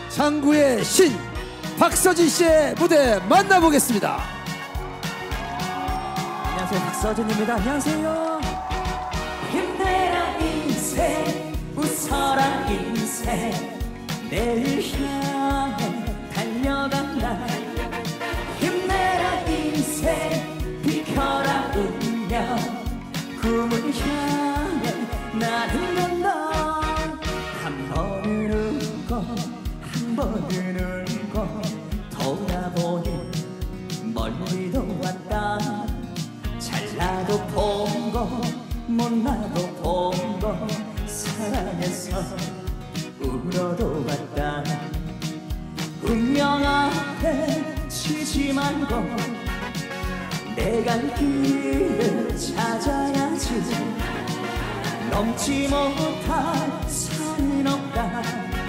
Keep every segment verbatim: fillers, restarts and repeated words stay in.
장구의 신 박서진 씨의 무대 만나보겠습니다. 안녕하세요, 박서진입니다. 안녕하세요. 힘내라 인생, 웃어라 인생, 내일 향해 달려간다. 힘내라 인생, 비켜라 운명, 꿈을 향해 나는 간다. 한 번은 울고 한 번은 울고 돌아보니 멀리도 왔다. 잘나도 본거 못나도 본거 사랑해서 울어도 봤다. 운명 앞에 치지 말고 내 갈 길을 찾아야지. 넘지 못할 산은 없다.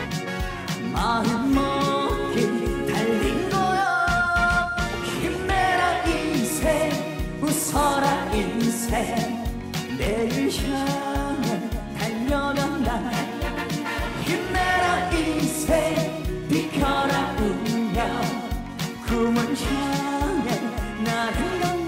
마음 먹기 달린 거야. 힘내라 인생, 웃어라 인생, 내일 향해 달려간다. 힘내라 인생, 비켜라 운명, 꿈을 향해 나는 간다.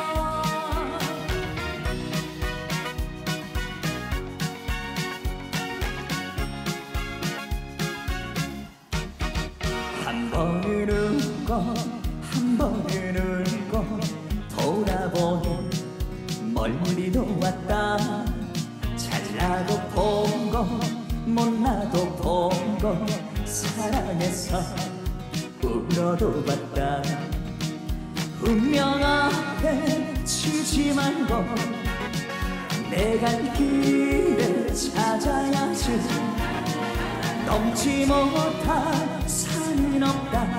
한 번은 울고 한 번은 울고 돌아보니 멀리도 왔다. 잘나도 본거 못나도 본거 사랑해서 울어도 봤다. 운명 앞에 치지 말고 내 갈 길을 찾아야지. 넘지 못할 산은 없다.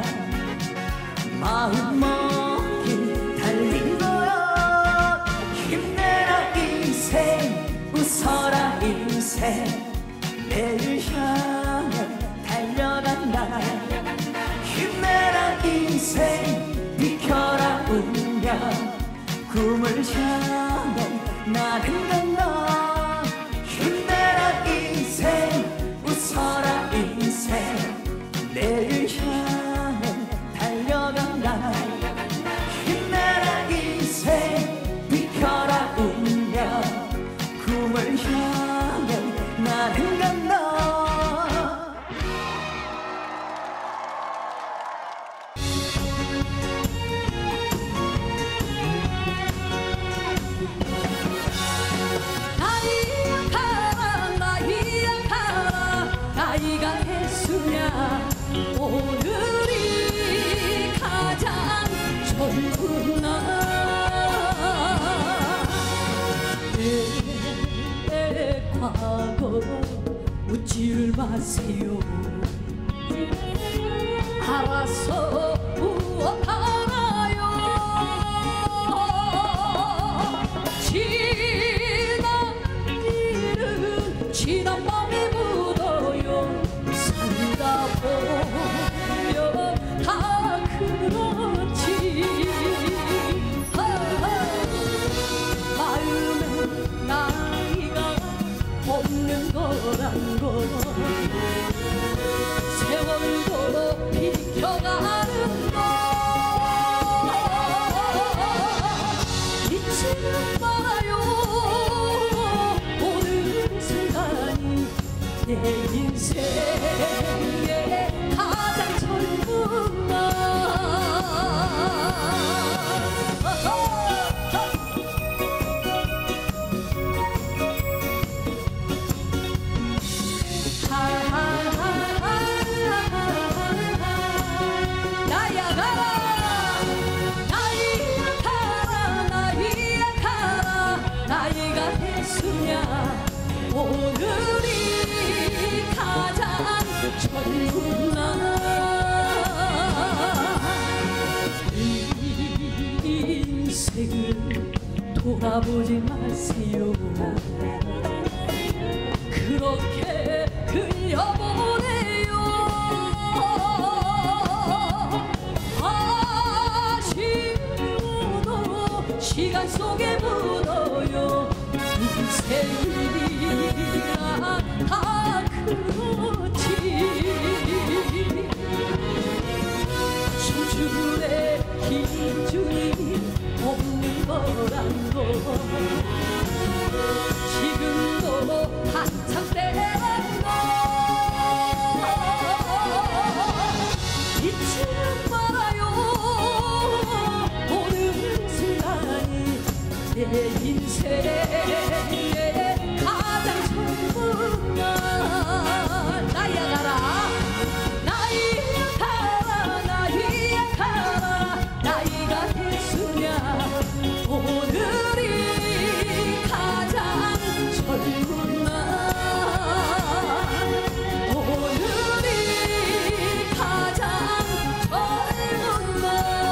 마음 먹기 달린 거야. 힘내라 인생, 웃어라 인생, 내일 향해 달려간다. 힘내라 인생, 비켜라 운명, 꿈을 향해 나는 간다. 힘내라 인생, 웃어라 인생, 내일 향해 달려간다. 힘내라 인생, 비켜라 운명, 꿈을 향해 나는 간다. 나이가 했으냐 오늘이 가장 젊은 날. 내 과거 묻지를 마세요. 알아서 무엇 알아요. 지난 일은 지난 밤에 묻어요. 살다 보면 다 그렇지. 마음은 나이가 없는 거란 거 세월도 비켜가는 거 잊지는 말아요. 오늘 순간이 내 인생의 가장 젊은 날. 나야 가라 나이야 가라 나이야 가라. 나이가 됐으냐 오늘이 가장 젊은 날. 인생을 돌아보지 마세요. 그렇게 흘려보내요. 아쉬워도 시간 속에 묻어요. 인생이라 다 그렇지. 인생의 가장 좋은 날 나이야 가라 나이야 가라 나이야 가라 나이가 됐으냐 오늘이 가장 젊은 날 오늘이 가장 젊은 날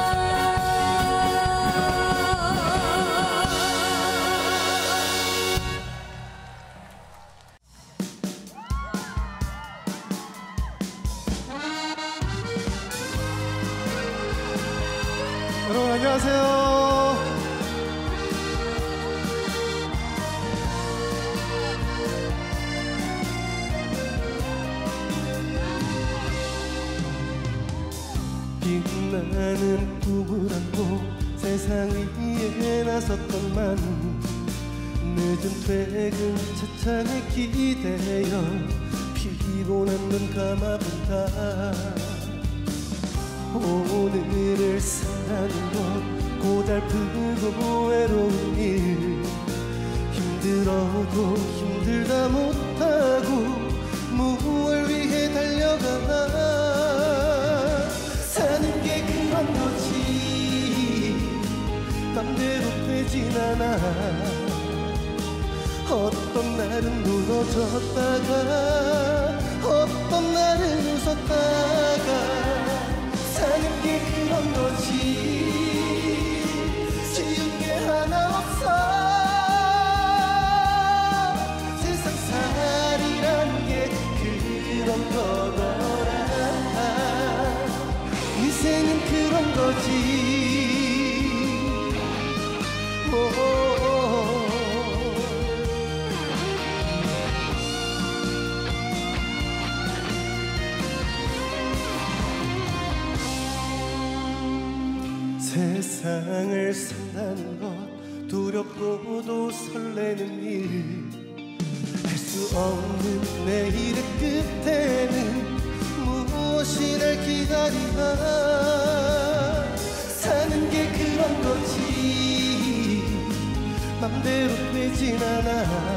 여러분 안녕하세요. 빛나는 꿈을 안고 세상 위에 나섰건만 늦은 퇴근 차창에 기대어 피곤한 눈 감아본다. 오늘을 사는 것 고달프고 외로운 일 힘들어도 힘들다 못하고 무엇을 위해 달려가나 사는 게 그런 거지 맘대로 되진 않아 어떤 날은 무너졌다가 어떤 날은 웃었다가 사는 게 그런 거지 쉬운 게 하나 없어 세상 살이란 게 그런 거더라 인생은 그런 거지 오오오. 세상을 산다는 것 두렵고도 설레는 일 알 수 없는 내일의 끝에는 무엇이 날 기다리나 사는 게 그런 거지 맘대로 되진 않아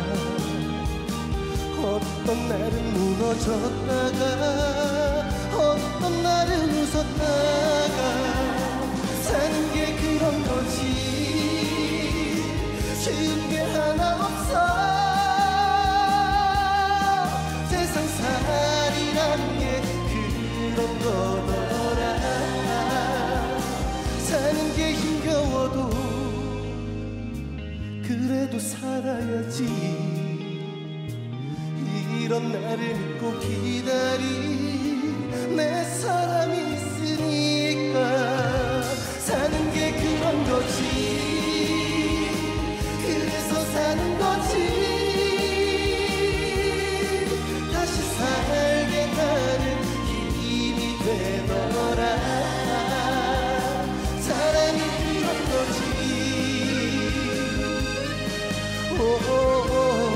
어떤 날은 무너졌다가 어떤 날은 웃었다가 사는 게 그런 거지 쉬운 게 하나 없어 세상 살이란 게 그런 거더라 사는 게 힘겨워도 그래도 살아야지 이런 날을 믿고 기다린 내 사람이 있으니까 사는 게 그런 거지 그래서 사는 거지 다시 살게 하는 힘이 되더라 사람이 그런 거지 오오오.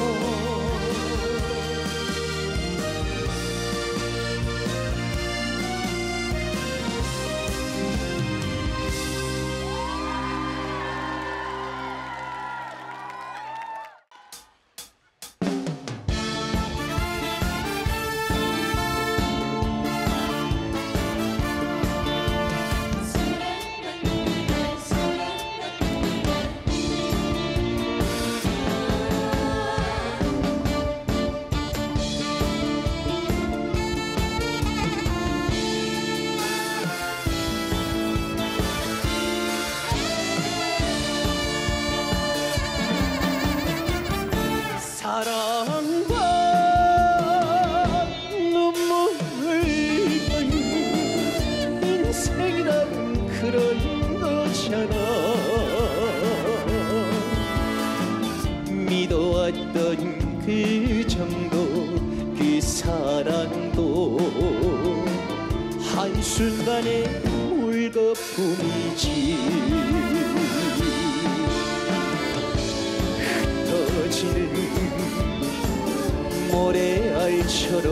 사랑과 눈물을 거인 인생이란 그런 거잖아 믿어왔던 그 정도 그 사랑도 한순간의 물거품이지 흩어지는 모래알처럼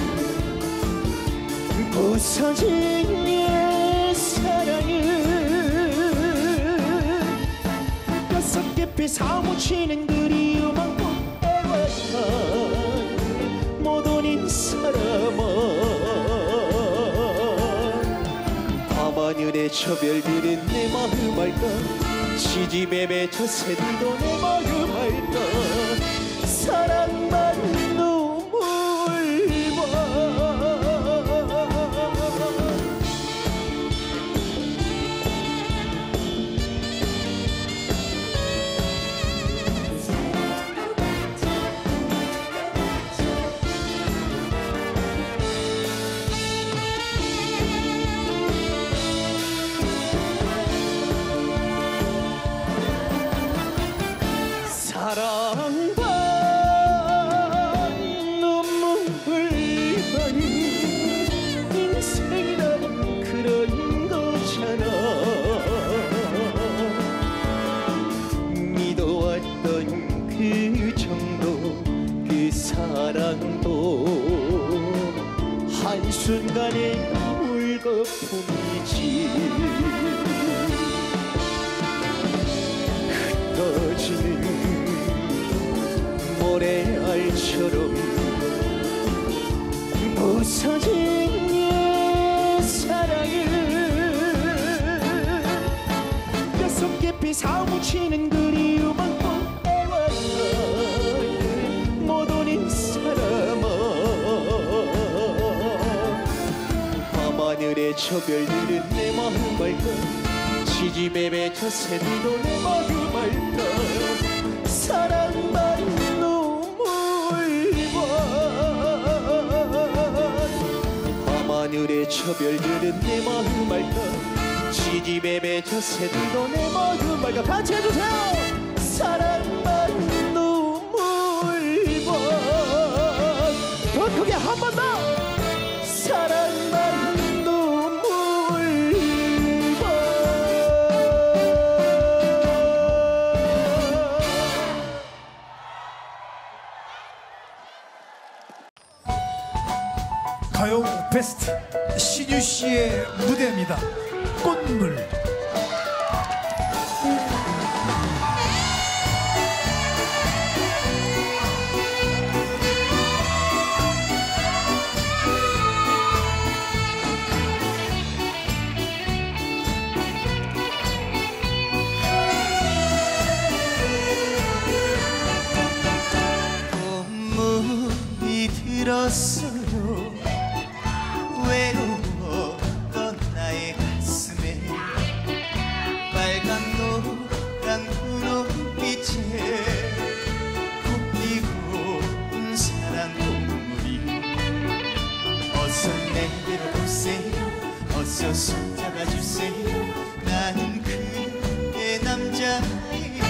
부서진 내 사랑은 뼛속에 깊이 사무치는 그리움만 꽃에왔던 모든 사람아 밤하늘의 저별들은 내 마음 알까 시집에 맺혀 새들도 내 마음 알까 사랑만 눈물 봐 사랑반 눈물 반 인생이란 그런 거잖아 믿어왔던 그 정도 그 사랑도 한순간의 물거품이지 흩어지는 모래알처럼 부서진 내 사랑을 뼛속 깊이 사무치는 그리움만 꽃에왔던 모든 사람아 밤하늘의 저별들은 내 마음 알까 시집에 맺혀 새들도 내 마음 알까 사랑만 눈물 봐 밤하늘의 저별들은 내 마음 알까 시집에 맺혀 새들도 내 마음 알까 같이 해주세요 사랑만 눈물 봐 더 크게 한 번 더 사랑만 가요 베스트 신유 씨의 무대입니다. 꽃물. 꽃물이 들었어요 외로웠던 나의 가슴에 빨간 노란 분홍빛에 꽃피고 사랑 꽃물이 어서 내려오세요 어서 손잡아주세요 나는 그의 남자예요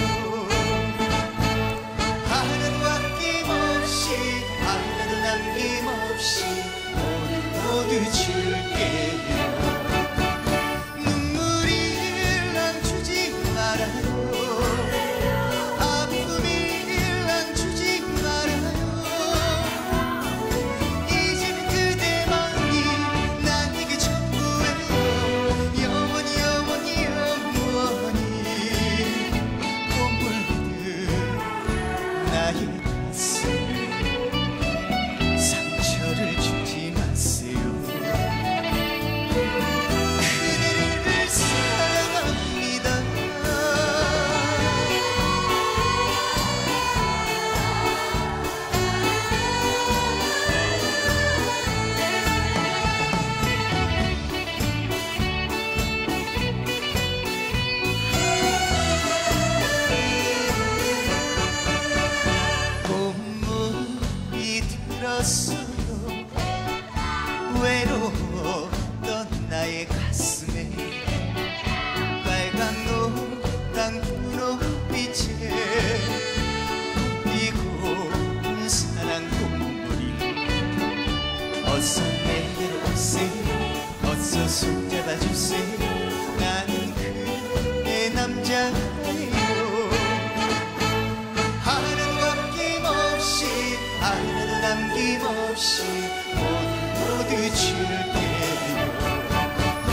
하루도 아낌없이 하루도 남김없이 모두 줄게요 눈물이 난 주지 말아요 아픔이 난 주지 말아요 이젠 그대만이 나에게 전부예요 영원히 영원히 영원히 꽃물들 나의 가슴에 상처를 주지 마세요 그대를 사랑합니다 꽃물이 들었어요 외로웠던 나의 가슴에 빨간 노란 분홍빛에 피고 사랑 꽃물이 어서 내려오세요 어서 손잡아주세요 나는 그의 남자예요 하루도 아낌없이 하루도 남김없이 모두 줄게요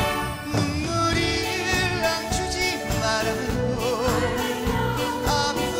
눈물이 난 주지 말아요 아픔이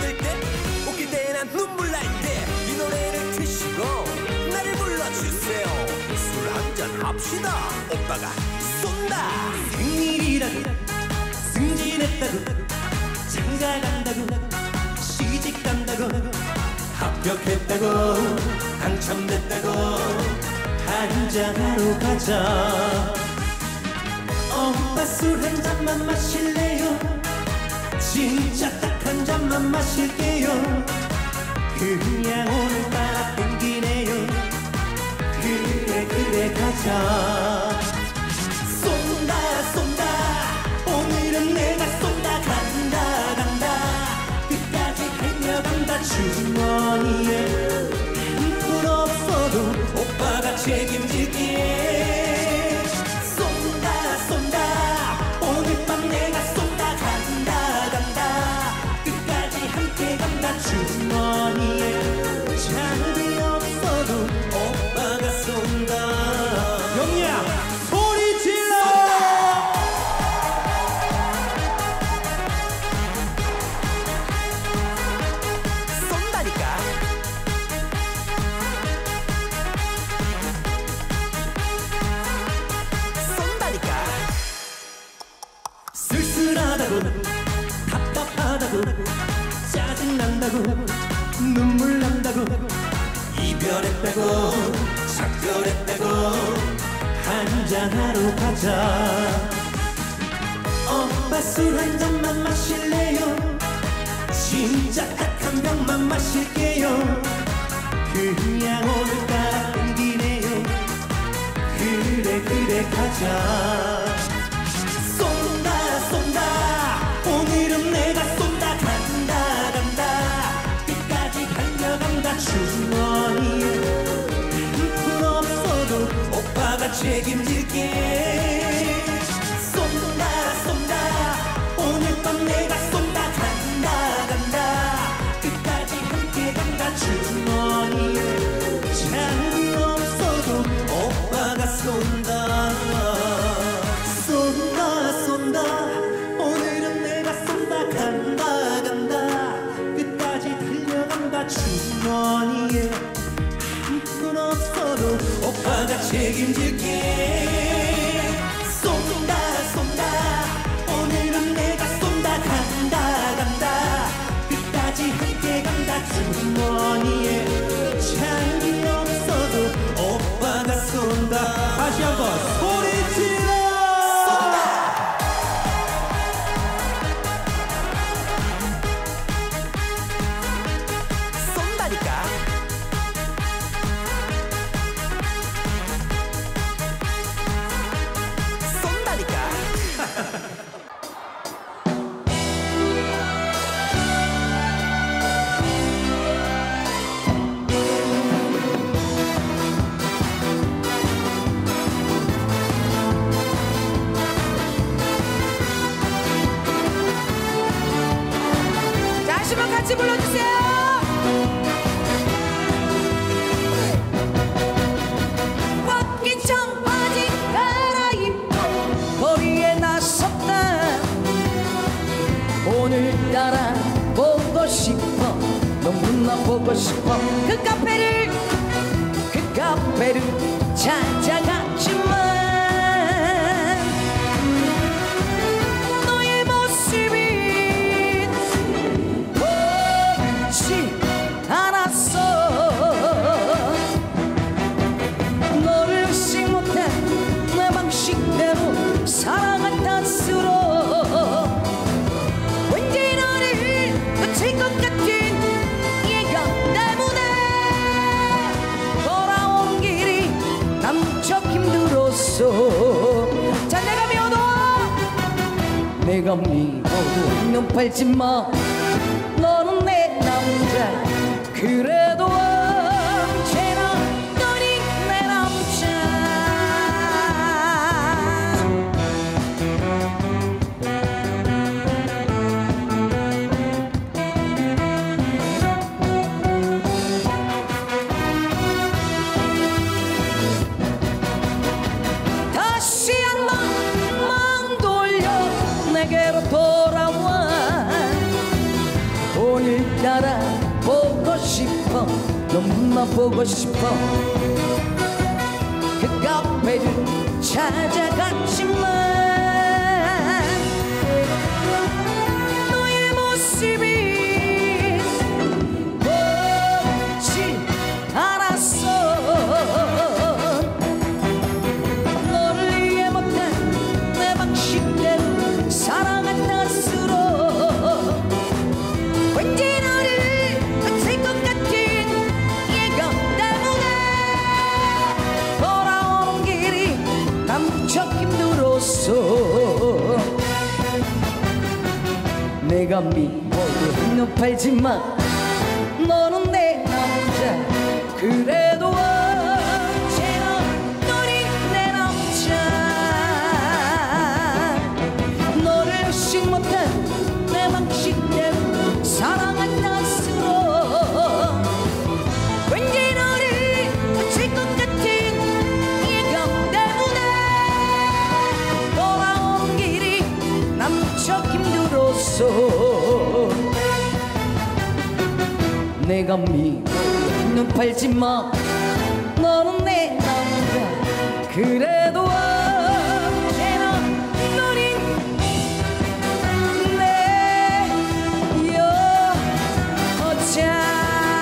힘들 때 웃길 때나 눈물 날 때 이 노래를 트시고 나를 불러주세요. 술 한잔 합시다. 오빠가 쏜다. 생일이라고 승진했다고 장가 간다고 시집 간다고 합격했다고 당첨됐다고 한잔하러 가자. 오빠 술 한 잔만 마실래요? 진짜 딱 한 잔만 마실게요. 그냥 오늘따라 땡기네요. 그래 그래 가자. 쏜다 쏜다 오늘은 내가 쏜다. 간다 간다 끝까지 달려간다. 주머니에 한 푼 없어도 오빠가 책임질게. 쏜다 쏜다 오늘 밤 내가 쏜다. 간다 간다 끝까지 함께 간다. 주머니에 잔이 없어도 오빠가 쏜다. 영야 소리 질러. 쏜다니까. 쏜다니까. 쓸쓸하다고 답답하다고 짜증난다고 눈물 난다고 이별했다고 작별했다고 한잔하러 가자. 오빠 술 한 잔만 마실래요? 진짜 딱 한 병만 마실게요. 그냥 오늘따라 땡기네요. 그래 그래 가자. 쏜다 쏜다 오늘은 내가 쏜다. 간다 간다 끝까지 달려간다. 주머니에 한 푼 없어도 오빠가 책임질게. 쏜다 쏜다 오늘 밤 내가 쏜다. 간다 간다 끝까지 함께 간다. 주머니에 잔이 없어도 오빠가 쏜다. 쏜다 쏜다 오늘은 내가 쏜다. 간다 간다 끝까지 달려간다. 주머니에 한 푼 없어도 오빠가 책임질게. 쏜다 쏜다 오늘은 내가 쏜다. 간다 간다 끝까지 함께 간다. 주머니에 잔이 없어도 오빠가 쏜다. 다시 한번 소리 질러. 쏜다니까. 쏜다니까. 다시 한번 같이 불러주세요. 벗긴 청바지 갈아입고 거리에 나섰다. 오늘따라 보고 싶어. 너무나 보고 싶어. 그 카페를 그 카페를 찾아갔지만 너의 모습이 보이지 않았어. 너를 의식 못해 내 방식대로 사랑할 탓으로 왠지 너를 놓칠 것 같은 예감 때문에 돌아온 길이 남적 힘들었어. 자 내가 미워도 내가 미워도 눈 팔지 마. 너는 내 남자. 그래도 언제나 너니 내 남자. 다시 한번 마음 돌려 내게로 돌아와. 오늘 알아보고 싶어 너무나 보고 싶어 그 카페를 찾아갔지만 너의 모습이 보지 않았어 너를 이해 못한 내 방식대로 사랑한다 스스로 왠지 너를 놓칠 것 같은 예감 때문에 돌아오는 길이 남척 힘들었어 내가 미워도 높아지만 너는 내 남자 그래도 언제나 너는 내 남자 너를 의식 못한 내 방식대로 사랑한다 스스로 왠지 너를 놓칠 것 같은 예감 때문에 돌아오는 길이 남척 힘들었어 내가 미워 눈 팔지 마 너는 내 남자 그래도 언제나 너는 내 여자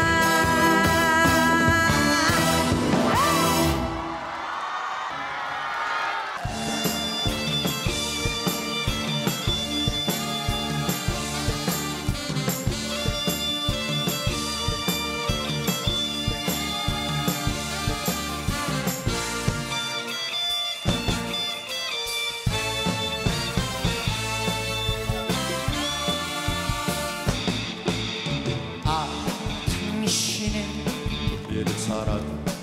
아 당신은 내 사랑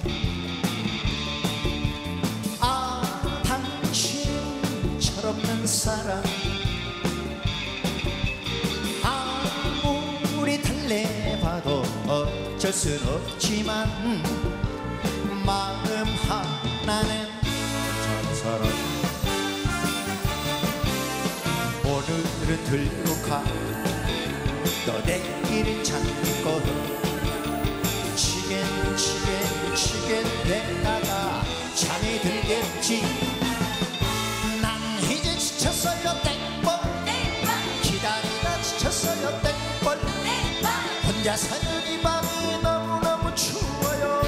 아 당신은 철없는 사랑 아무리 달래봐도 어쩔 순 없지만 마음 하나는 참 사랑 오늘은 들고 가 너 내일은 잠고 치겐 치겐 치겐 되다가 잠이 들겠지 난 이제 지쳤어요 땡벌 기다리다 지쳤어요 땡벌 혼자 사는 이 밤이 너무너무 추워요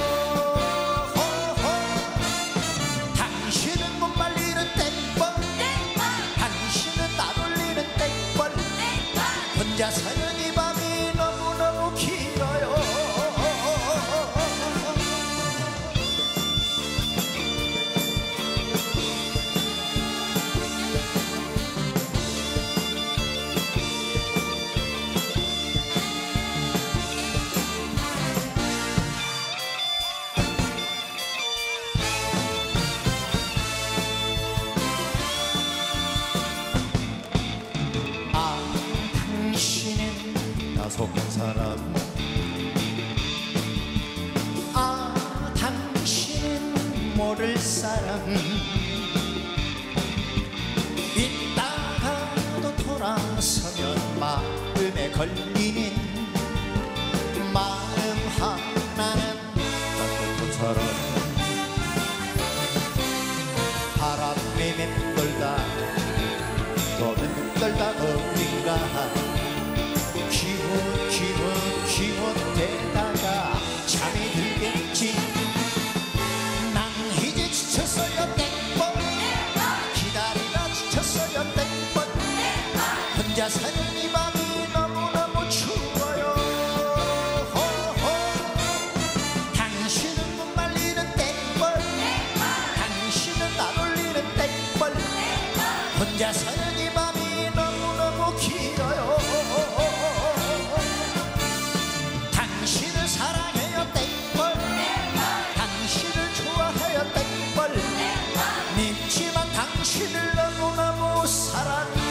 호호. 당신은 못 말리는 땡벌 당신은 나 돌리는 땡벌 혼자 사는 이 밤이 너무너무 길어요 아 당신은 나속한 사람 아 당신은 모를 사람 이따가도 돌아서면 마음에 걸리는 마음 하나는 따뜻한 사람 바람에 맴돌다 너는 떨다 어딘가 기분 기분 기분되다가 잠이 들겠지 난 이제 지쳤어요 땡벌 기다리다 지쳤어요 땡벌 혼자 사는 이 밤이 너무너무 추워요 호호. 당신은 못 말리는 땡벌 당신은 나 돌리는 땡벌 혼자 사는 이 밤이 너무너무 길어요 당신을 사랑해요 땡벌 당신을 좋아해요 땡벌 믿지만 당신을 너무너무 사랑해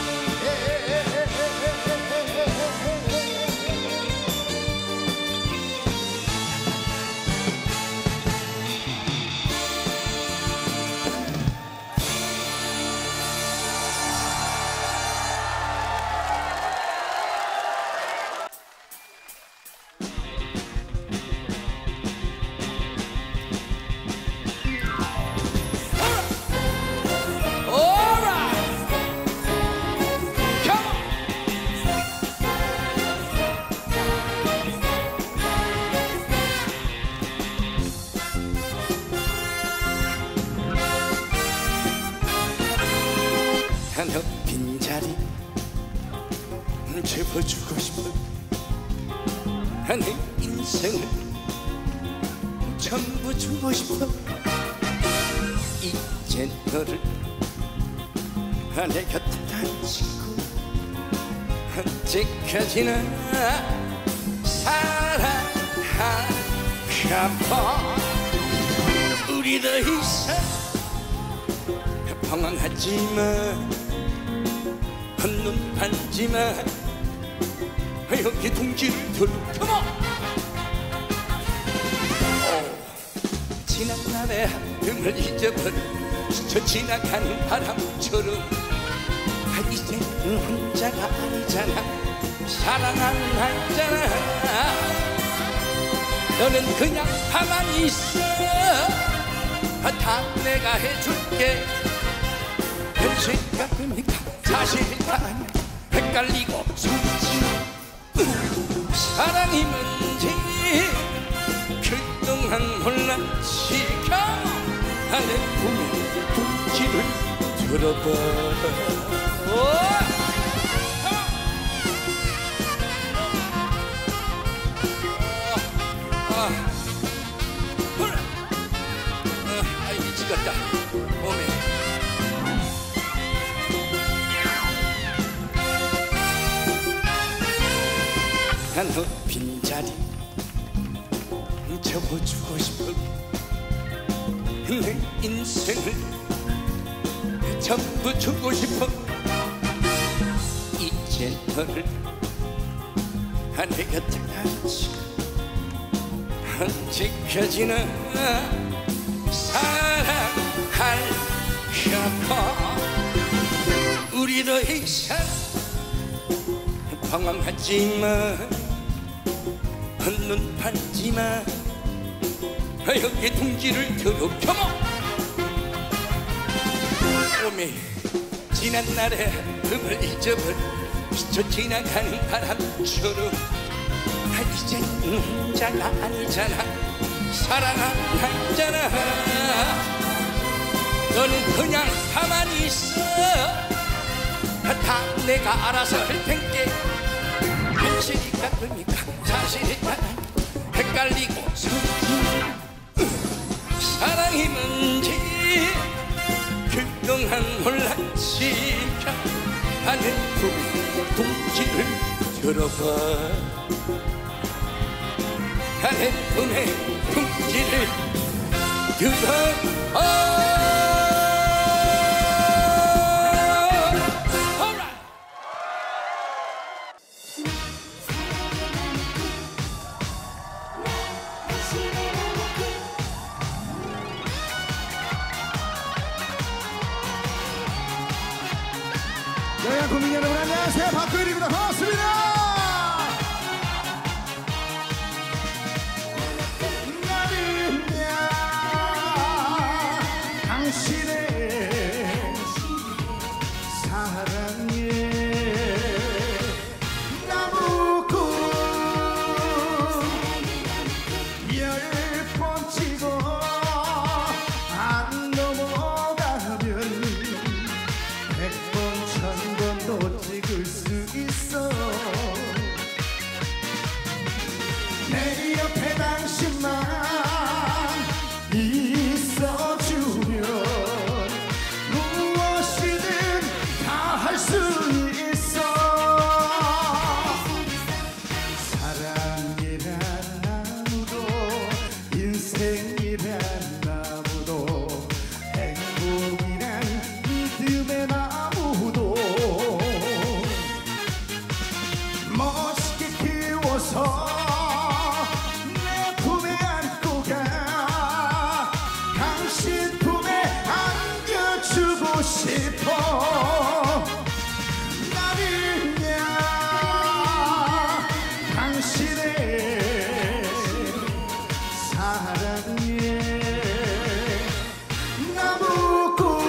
접어주고 싶어. 내 인생을 전부 주고 싶어. 이제 너를 내 곁에 단치고 언제까지나 사랑할까봐. 우리 더 이상 방황하지마, 한눈 팔지마. 여기 동지를 들어. 컴온. 지난 날의 아픔을 잊어버려 스쳐 지나가는 바람처럼 이제는 혼자가 아니잖아. 사랑하는 알잖아. 너는 그냥 가만히 있어. 다 내가 해줄게. 현실과 꿈이니까 사실과 아니야. 헷갈리고 숨지. 사랑이 뭔지 그동안 몰랐지. 하늘 꿈에 둥지를 들어봐. 아, 미치겠다. 몸에. 난 너 빈자리 접어주고 싶어. 내 인생을 전부 주고 싶어. 이제 너를 내 곁에 앉히고 언제까지나 사랑할까봐. 우리 더 이상 방황하지마, 한눈 팔지마. 여기 동지를 들어. 컴온. 몸이 지난 날의 아픔을 잊어버려 스쳐 지나가는 바람처럼 이제는 혼자가 아니잖아. 사랑한다잖아. 너는 그냥 가만히 있어. 다 내가 알아서 할 텐게. 현실이니까 꿈이니까 사실이니까 헷갈리고 숨지. 사랑이 뭔지 그동안 몰랐지. 하늘 꿈에 동지를 들어봐. 하늘 꿈에 동지를 들어봐. 여양 국민 여러분 안녕하세요. 박구일입니다. 반갑습니다. 나는야 당신의 사랑에 나무꾼 열 번 치고 안 넘어가면 또 찍을 수 있어. 내 옆에 당신만 있어주면 무엇이든 다 할 수 있어. 사랑이란 나무도 인생이란 나무도 행복이란 믿음의 나무도 멋있게 키워서 내 품에 안고 가. 당신 품에 안겨주고 싶어. 나는야 당신의 사랑에 나무꾼.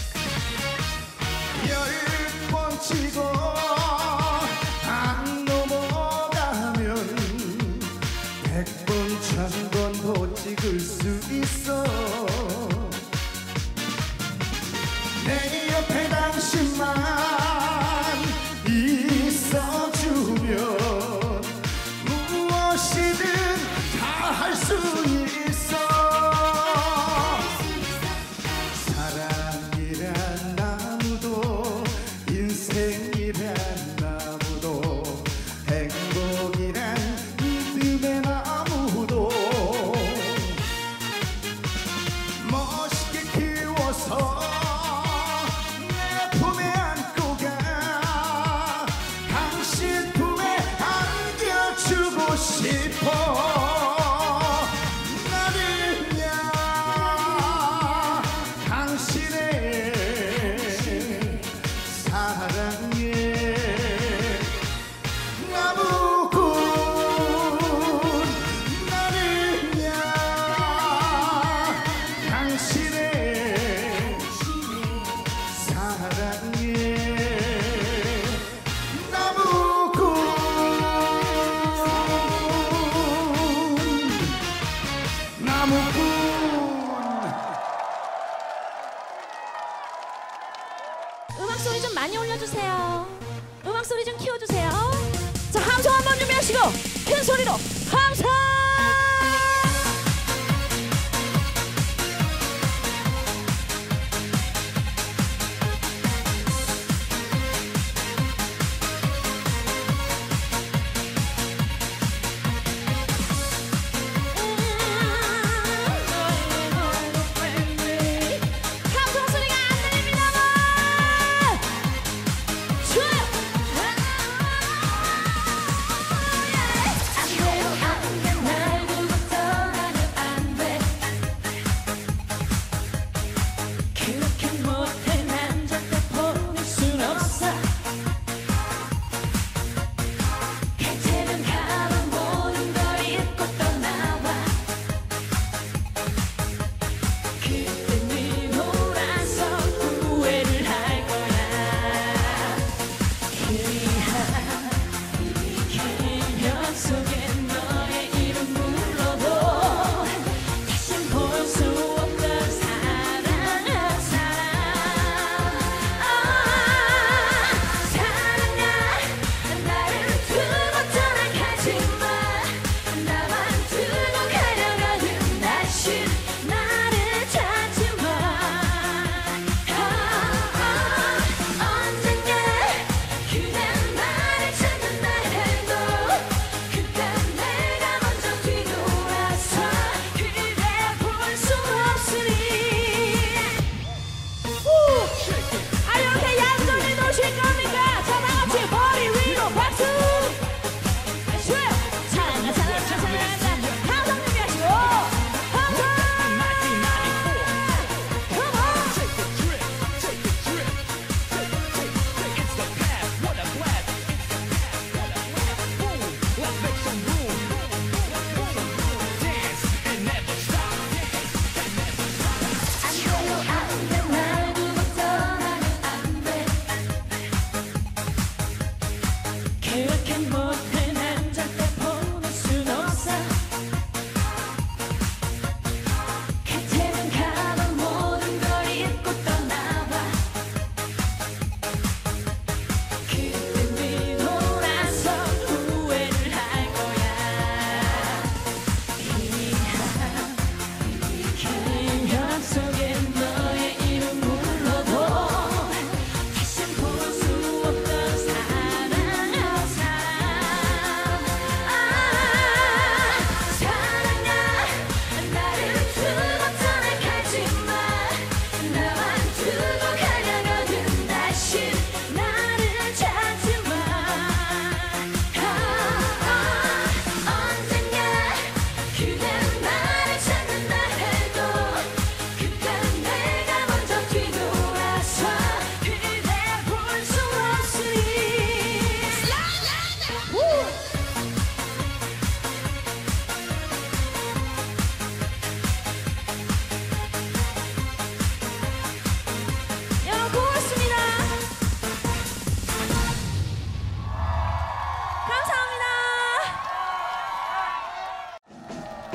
열 번 치고 안 넘어 백번 천번도 찍을 수 있어. 내 옆에 당신만 있어주면 무엇이든 다 할 수 있어. 사랑이란 나무도 인생이란 나무도 행복이란 믿음의 나무도 멋있게 키워서 내 품에 안고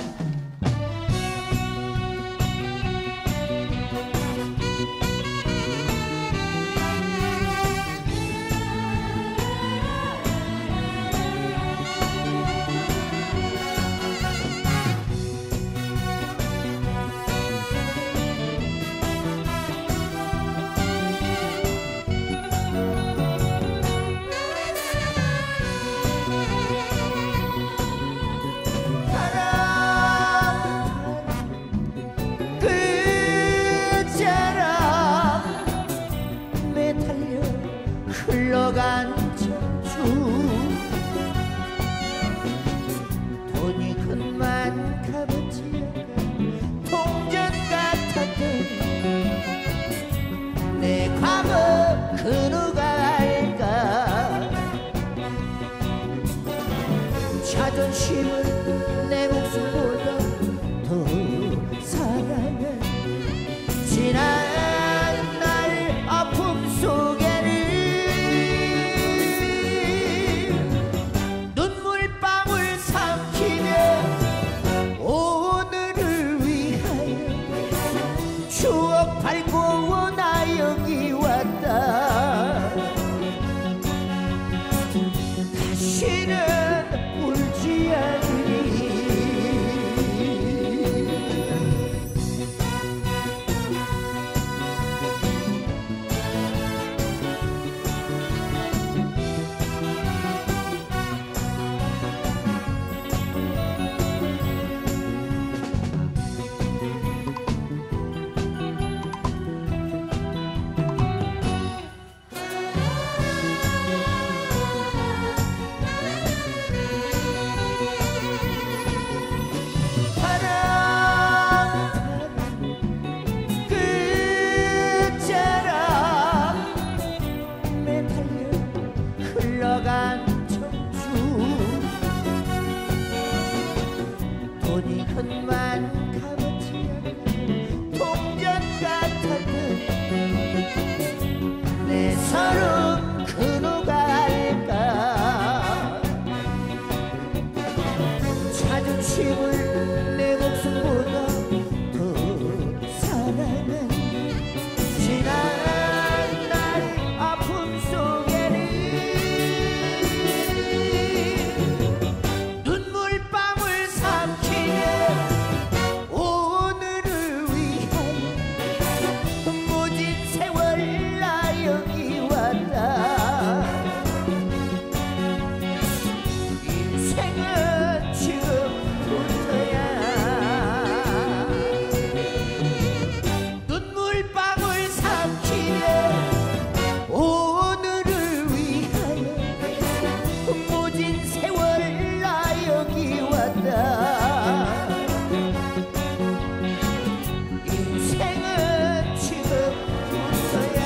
흘러간 청춘 돈이 큰만 값어치 동전 같았던 내 과거 그 누가 알까 자존심을 내 목숨보다 더 사랑해 지난 날 아픔 속에는 눈물방울 삼키며 오늘을 위하여 추억 밟고 나 여기 왔다 다시는 울지 않으리 흘러간 청춘 돈이 큰만 값어치 않는 동전 같았던 내 서름 그 누가 알까 자존심을 내 목숨보다 더 사랑한 지난 날 아픔 속에는 눈물방울 삼키며 오늘을 위하여 모진 세월 나 여기 왔다 인생은 지금부터야 눈물방울 삼키며 오늘을 위하여 모진 세월 나 여기 왔다 인생은 지금부터야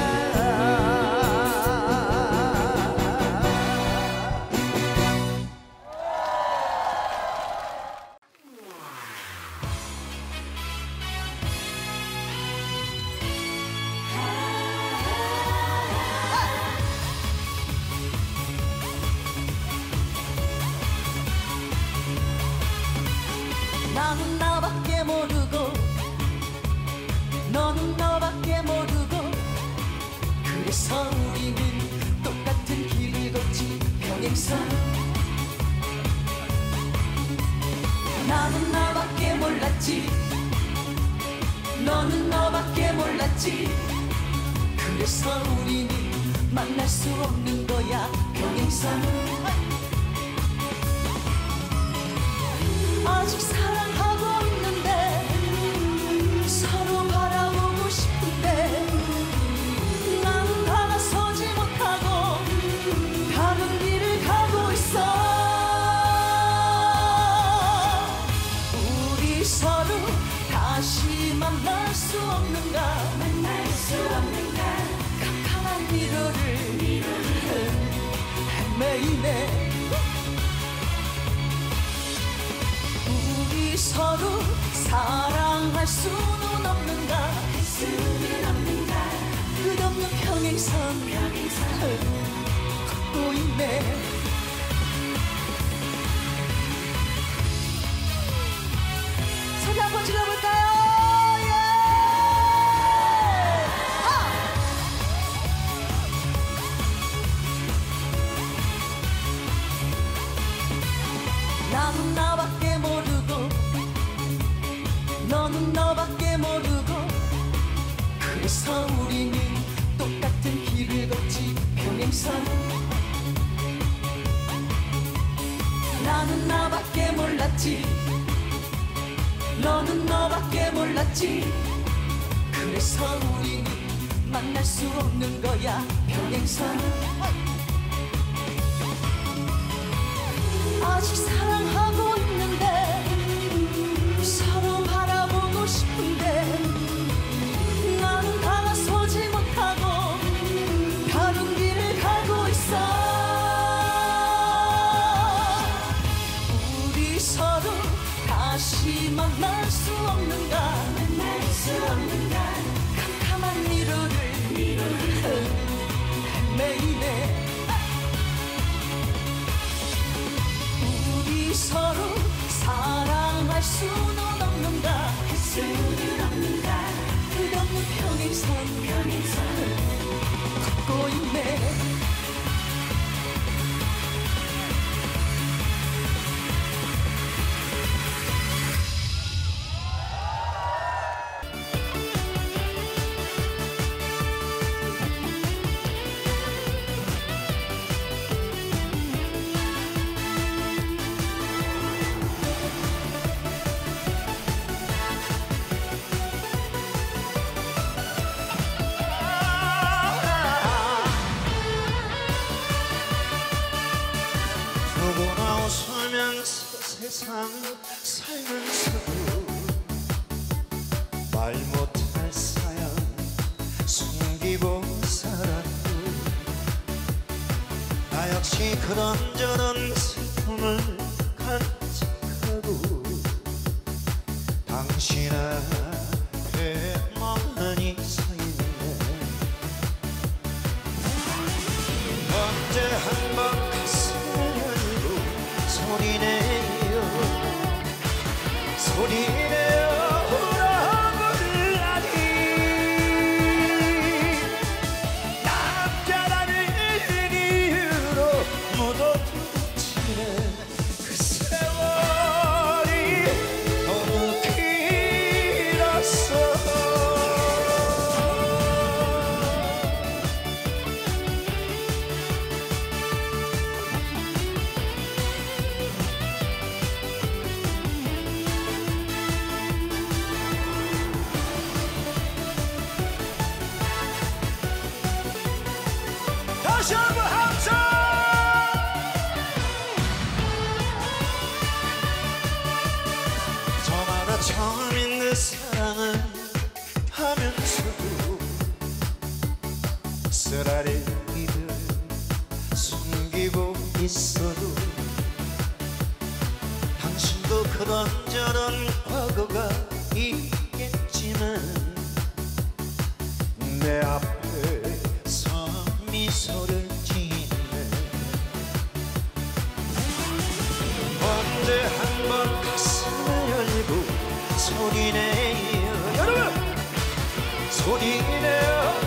나는 나밖에 모르고 너는 너밖에 모르고 그래서 우리는 똑같은 길을 걷지 평행선 나는 나밖에 몰랐지 너는 너밖에 몰랐지 그래서 우리는 만날 수 없는 거야 평행선 아직 사랑하고 있는데 서로 바라보고 싶은데 나는 다가서지 못하고 다른 길을 가고 있어 우리 서로 다시 만날 수 없는가 만날 수 없는가 깜깜한 미로를 미로를 헤매이네 우리 서로 사랑할 수는 없는가 수는 없는가 끝없는 평행선 평행선 걷고 있네 너는 너밖에 모르고 그래서 우리는 똑같은 길을 걷지 평행선. 나는 나밖에 몰랐지 너는 너밖에 몰랐지 그래서 우리는 만날 수 없는 거야 평행선. 아직 사랑하고 있는데 서로 바라보고 싶은데 나는 다가서지 못하고 다른 길을 가고 있어. 우리 서로 다시 만날 수 없는가 만날 수 없는가 캄캄한 미로를 헤매이네. 우리 서로 사랑할 수는 없는가 할 수는 없는가 끝없는 평행선 평행선 걷고 있네. 세상 살면서도 말 못할 사연 숨기고 살았고 나 역시 그런저런 슬픔을 간직하고 당신 앞에 멍하니 서있네. 언제 한번 가슴을 열고 소리내 소리내어 울어불라니 남자라는 이유로 묻어두치는 그 세월이 너무 길었어. 다시 한번 함성! 저마다 처음인 그 사랑을 하면서도 쓰라리기를 숨기고 있어도 당신도 그런저런 과거가 있겠지만 내 앞에 미소를 짓네. 언제 한번 가슴을 열고 소리내요 여러분 소리내요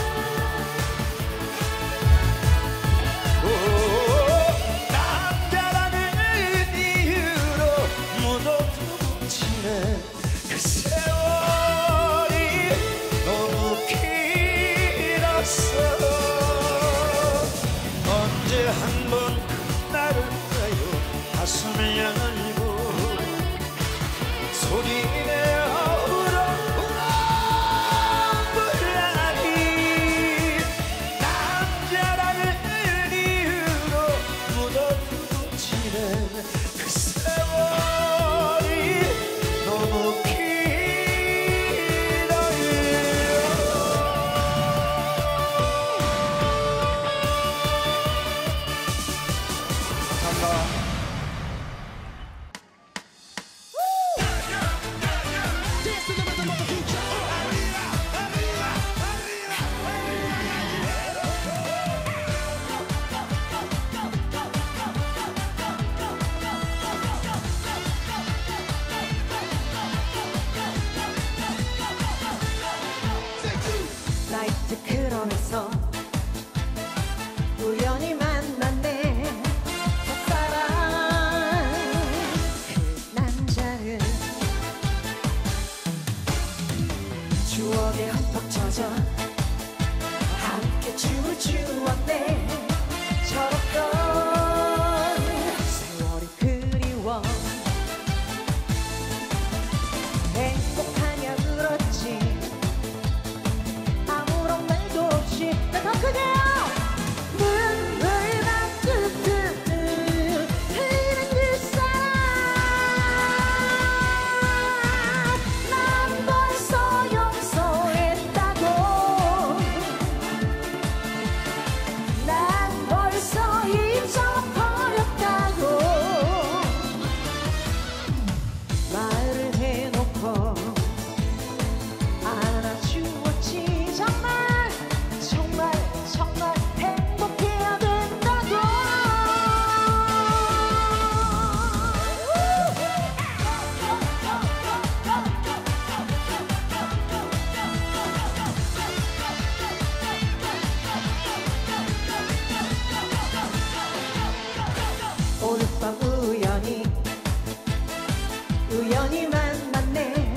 오, 남자라는 이유로 묻어두치는 그 세월이 너무 길었어. 언제 한번 나를 봐요 가슴을 열고 소리내어 울어 울어 불라니 남자라는 이유로 묻어두치는 그 세월이 너무 나이트 클럽에서 우연히 만났네. 첫사랑 그 남자는 우연히 만났네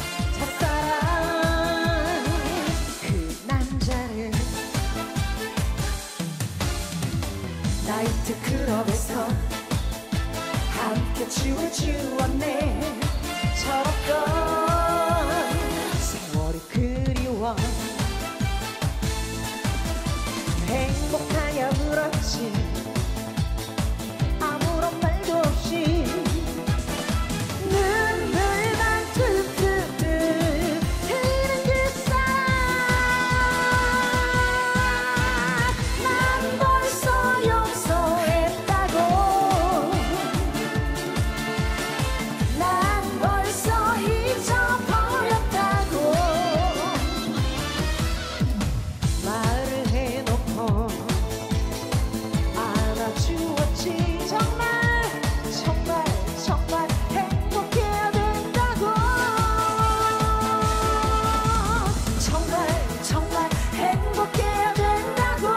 첫사랑 그 남자를 나이트클럽에서 함께 춤을 추었네 철없던 세월이 그리워 행복하냐 물었지 아무런 말도 없이 눈물만 툭툭툭 흘리는 그 사람 난 벌써 용서했다고 난 벌써 잊어버렸다고 말을 해놓고 안아주었지 정말 정말 정말 행복해야 된다고 정말 정말 행복해야 된다고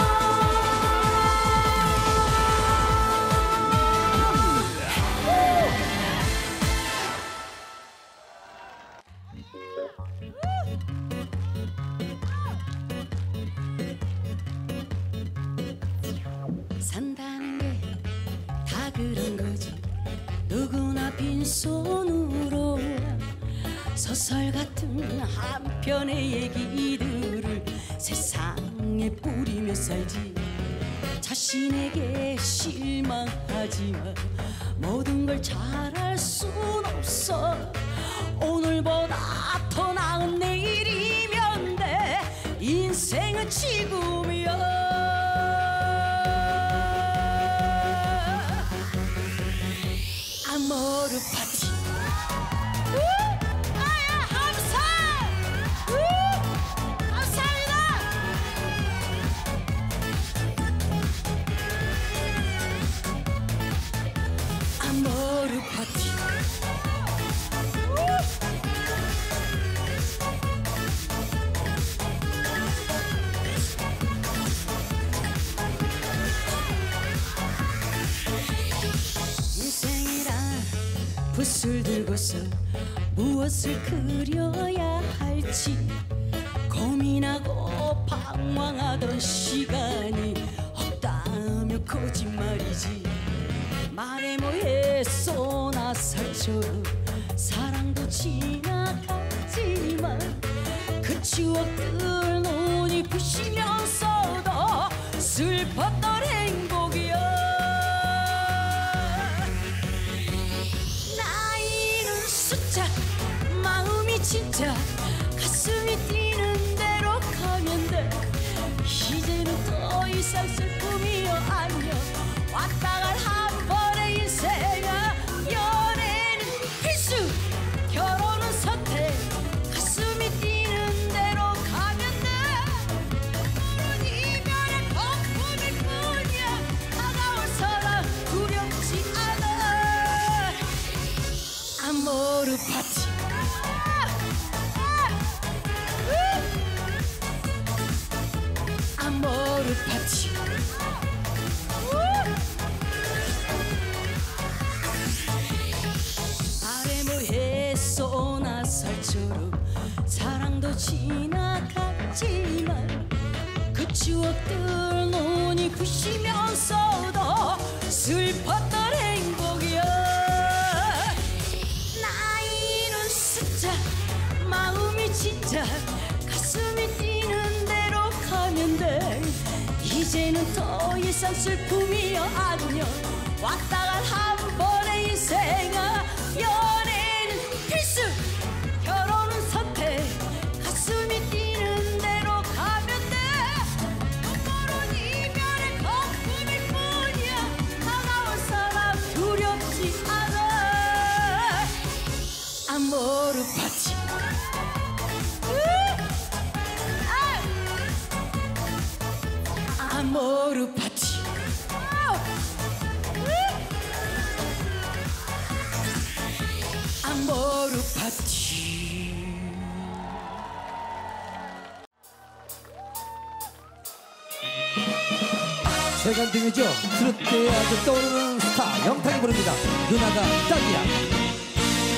산다는 게 다 그런 거지 누구나 빈손으로 소설 같은 한 편의 얘기들을 세상에 뿌리며 살지 자신에게 실망하지만 모든 걸 잘할 순 없어 오늘보다 더 나은 내일이면 돼 인생은 지금이야 아모르 파티 아야 함사 감사합니다 아모르 파티 붓을 들고서 무엇을 그려야 할지 고민하고 방황하던 시간이 없다며 거짓말이지 말해 뭐했어 나살처럼 사랑도 지나갔지만 그 추억들 눈이 부시면서도 슬펐던 행복이야 마음이 진짜 가슴이 뛰는 대로 가면 돼 이제는 더 이상 슬픔이여 안녕 왔다 갈 한 번의 인생아 연애는 필수 결혼은 선택 가슴이 뛰는 대로 가면 돼 그런 이별의 거품일 뿐이야 다가올 사랑 두렵지 않아 아모르 파티 아모르 파티 아래 뭐 했어 나살처럼 사랑도 지나갔지만 그 추억들 눈이 부시면서도 슬펐던 행복이야 나이는 숫자 마음이 진짜 가슴이 뛰는 대로 가면 돼 이제는 더 이상 슬픔이여 안녕 왔다 갈 한 번의 인생아 연애는 필수 결혼은 선택 가슴이 뛰는 대로 가면 돼 눈물은 이별의 거품일 뿐이야 다가올 사람 두렵지 않아 아모르 파티 아모르 파티 아모르 파티 세간등이죠 트로트에 아주 떠오르는 스타 영탁이 부릅니다 누나가 딱이야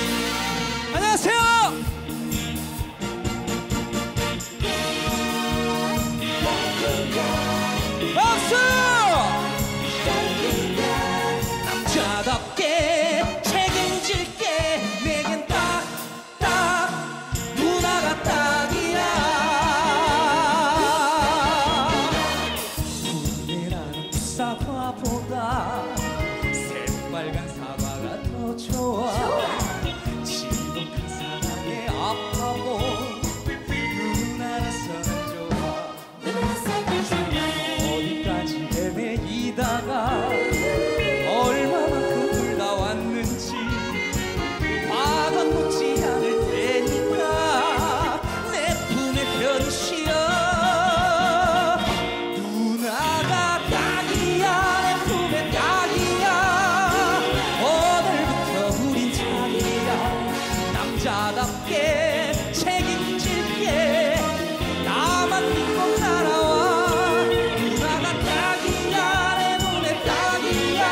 남자답게 책임질게 나만 믿고 따라와 누나가 딱이야 내 눈에 딱이야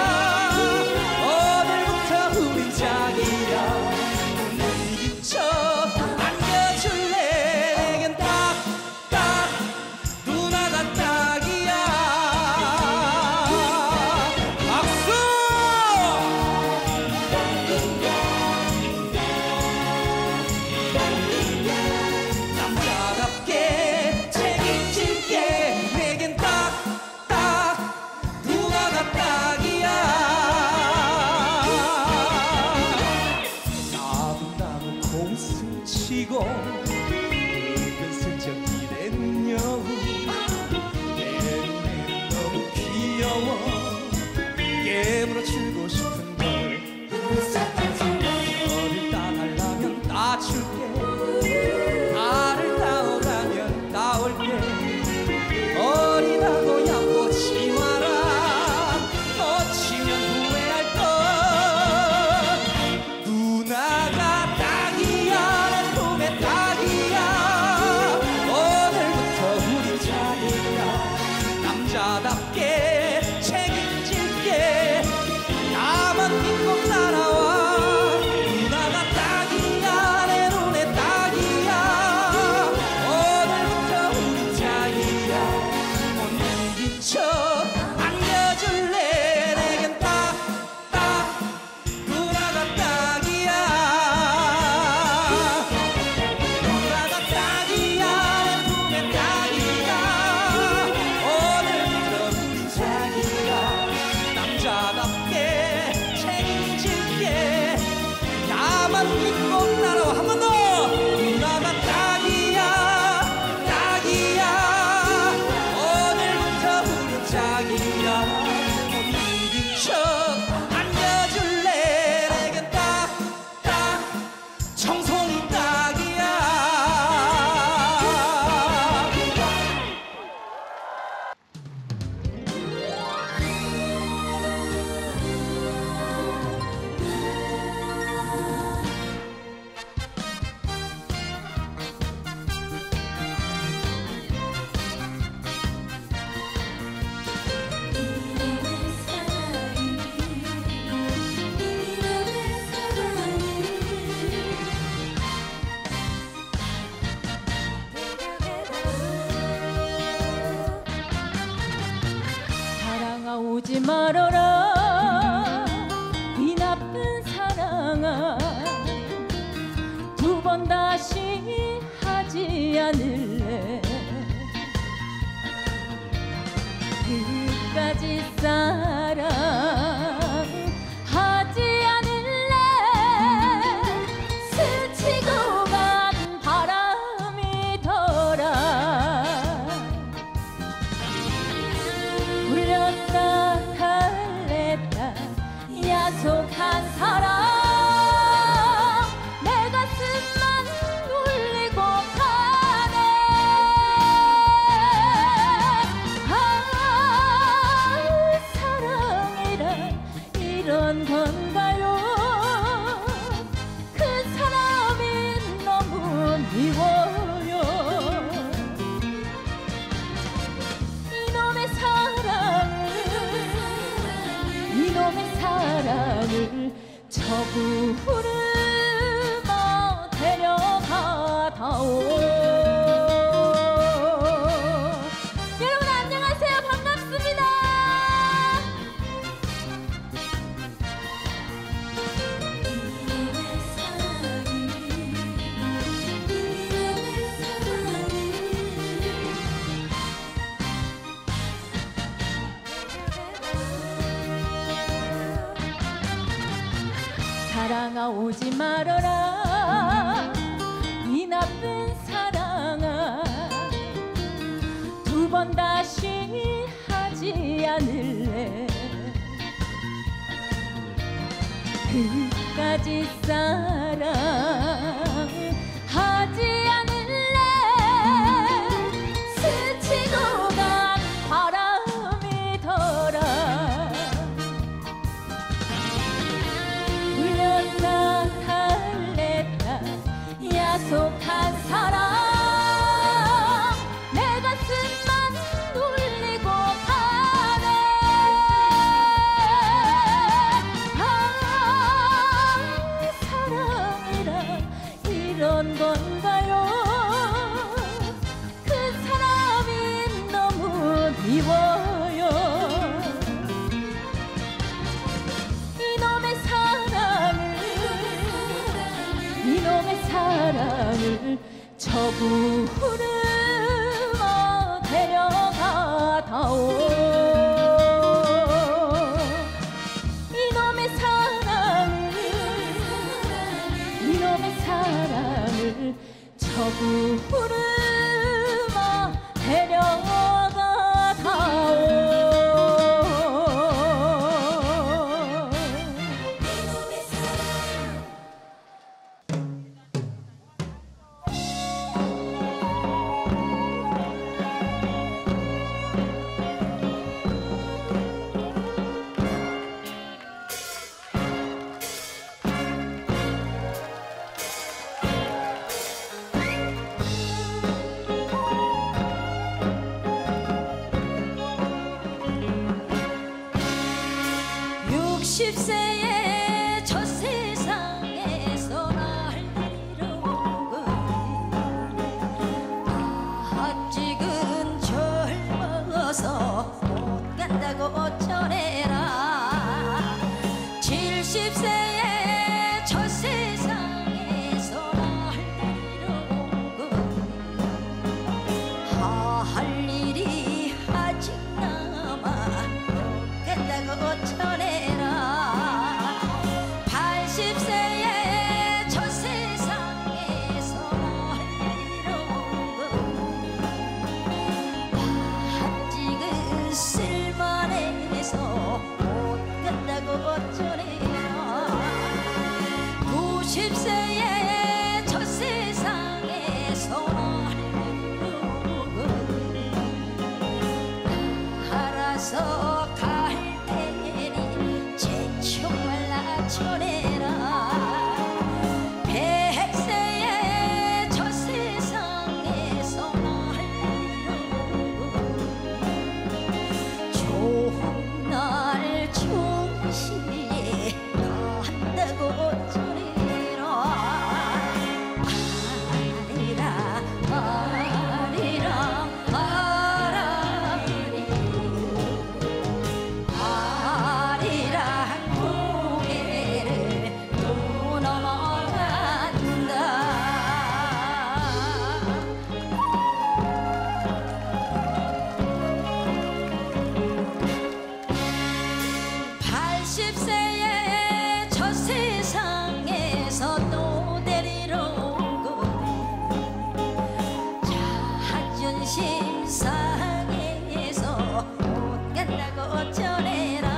오늘부터 우린 짝이야 눈이 쳐 안겨줄래 내겐 딱딱 누나가 딱이야 박수 남자답게 책임질게 내겐 딱딱 누나가 딱이야 나분나무 콩숨치고 은근슬쩍 기댄 여우 내 눈에는 너무 귀여워 깨물어 주고 싶은걸 너를 따달라면 따줄게 나를 따오라면 따올게 어리다고 얕보지 마라 놓치면 후회할걸 누나가 딱이야 내 품에 딱이야 오늘부터 우리 자리야 남자답게 책임질게 나만 믿고 따라와 누나가 딱이야 내 눈에 딱이야 오늘부터 우리 자기야 못 넘긴 척 안겨줄래 내겐 딱딱 누나가 딱이야 누나가 딱이야 내 품에 딱이야 오늘부터 우리 자기야 남자답게 책임질게 나만 믿고 따라와 한 번 더 누나가 딱이야 딱이야 오늘부터 우리 짝이야 못 믿은 척 안겨줄래 내겐 딱딱 청송이 딱이야 사랑아 오지 말아라 이 나쁜 사랑아 두 번 다시 하지 않을래 끝까지 사랑하지 않을래 스치고 간 바람이 돌아 울렸다 달랬다 야속한 사랑 내 가슴만 울리고 가네 아 사랑이란 이런 건가요 그 사람이 너무 미워요 이놈의 사랑을 이놈의 사랑을 저 구름아 데려가다오 여러분 안녕하세요 반갑습니다 사랑아 오지 말아라 이 나쁜 사랑아 두 번 다시 하지 않을래 끝까지 사랑하지 않을래 스치고 간 바람이 돌아 울렸다 달랬다 그런 건가요? 그 사람이 너무 미워요. 이놈의 사랑을 이놈의 사랑을 저구르마 데려가다오. 이놈의 사랑을 이놈의 사랑을 저구르마 데려가다오. 육십 세에 저 세상에서 날 데리러 아직은 젊어서 못 간다고 전해라. 칠십 세에 저 세상에서 날 데리러 할 일이 아직 남아 못 간다고 전해라. 팔십 세에 저 세상에서 날 아직은 쓸만해서 못 간다고 전해라. 구십 세에 저 세상에서 날 알아서 갈 테니 제쪽 말라 전해라. 백 세에 저 세상에서 날 좋은 날 좋은 시에 간다고 전해라. 아리라 아리라 아라리 아리랑 고개를 또 넘어간다. 팔십 세에 저 세상에서 또 데리러 오고 자존심 상해서 못 간다고 전해라.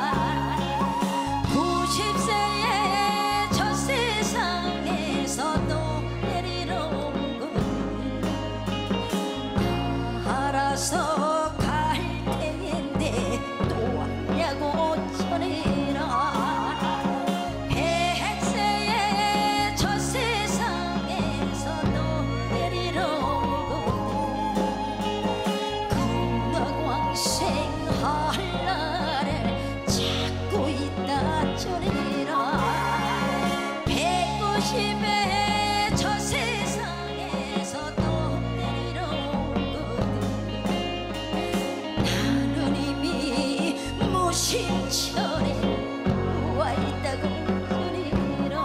구십 세에 저 세상에서 또 데리러 오고 알아서 갈 텐데 또 왔냐고 전해라. 백 세에 저 세상에서 또 데리러 오고 건강왕생 할 날을 찾고 있다 전해라. 백구십에 저 세상에서 또 데리러 오고 나는 이미 무심천에 누워 있다고 전해라.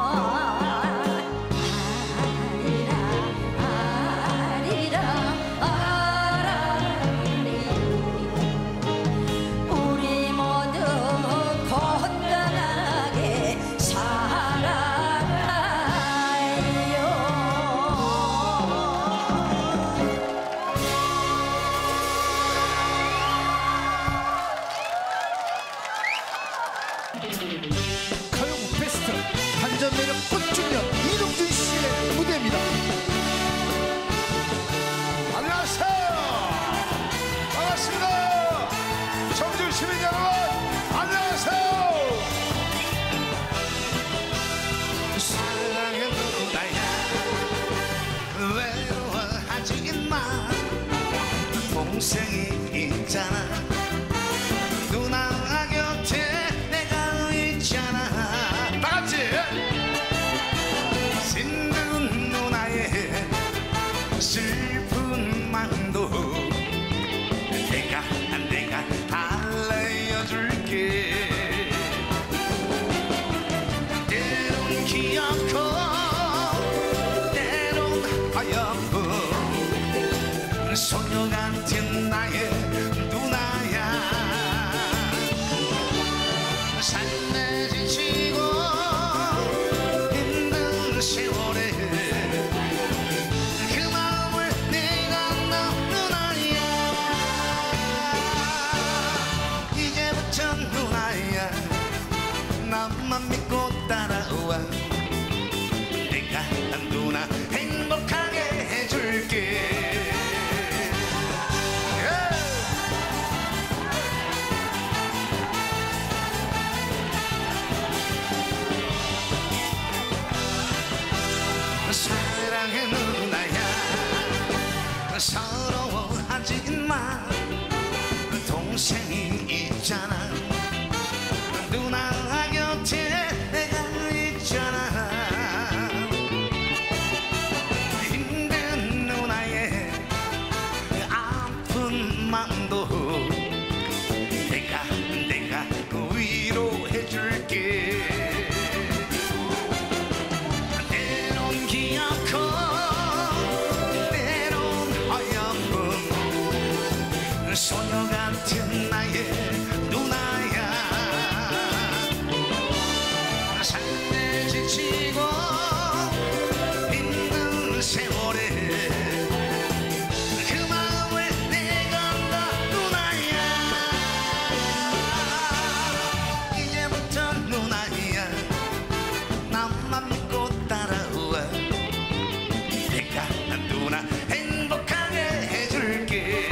아리라 아리라 아라리 우리 모두 건강하게 살아가요. 않고 때론 허영은 소녀 같은 나의 누나야. 삶에 지치고 힘든 세월에 그 마음을 내건다 누나야. 이제부터 누나야 나만 믿고 따라와. 내가 누나 행복하게 해줄게.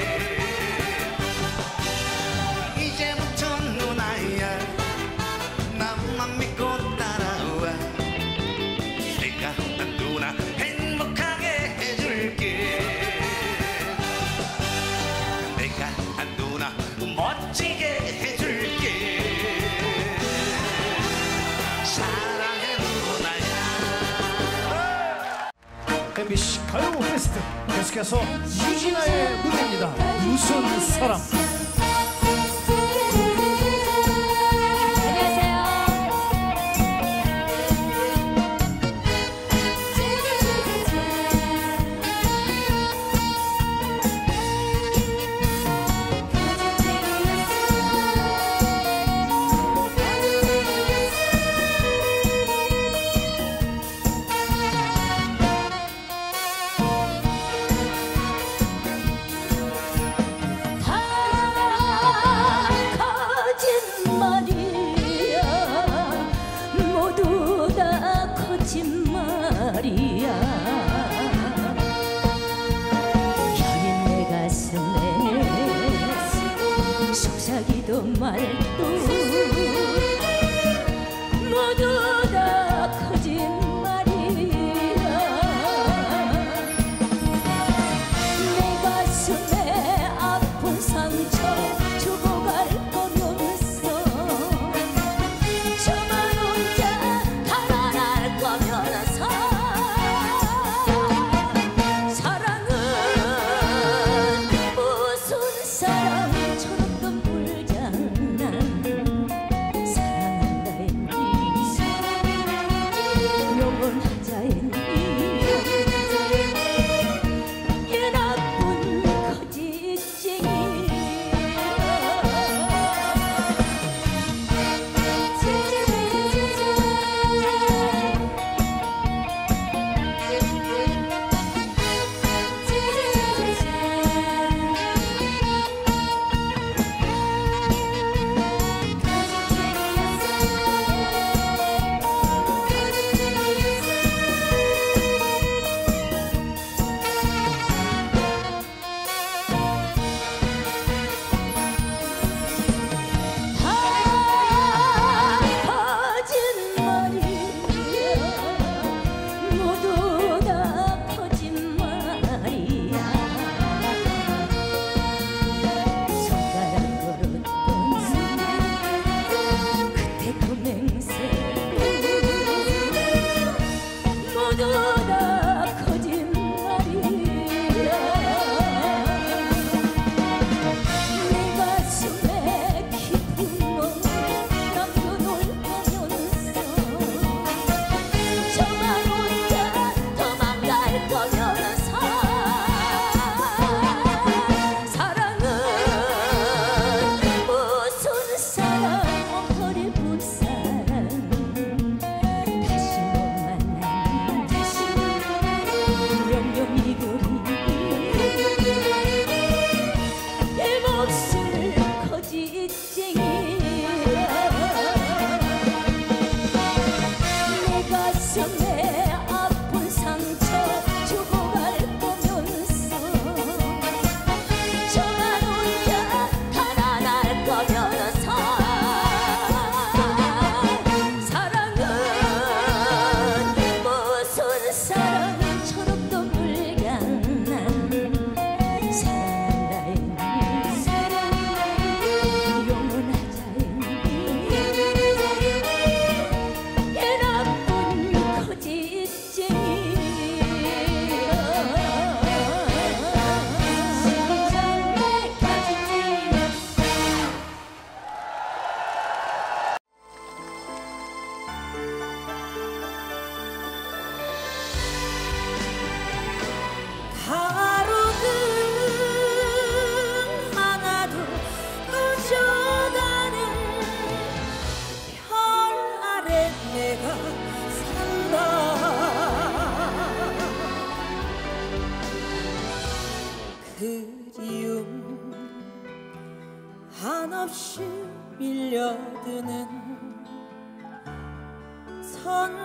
이제부터 누나야 나만 믿고 따라와. 내가 누나 행복하게 해줄게. 내가 누나 멋지게 해줄게. 사랑해 누나야. 엠비씨 가요 페스트 계속해서 유진아의 무대입니다. 무슨 사람. 속삭이도 말도 모두 다 거짓말이야. 내 가슴에 아픈 상처 주고 갈 거면서 저만 혼자 달아날 거면서 사랑은 무슨 사랑 철없던 불장난. 사랑한다 했니 영원하자 했니 이 나쁜 거짓쟁이. 모두 다 거짓말이야. 손가락 걸었던 그때 그 맹세 모두 다 거짓말이야. 내 가슴에 깊은 멍 남겨놓을 거면서 저만 혼자 도망갈 거면서 사랑은 무슨 사랑 엉터리뿐 사랑. 다시 못 만나니 다시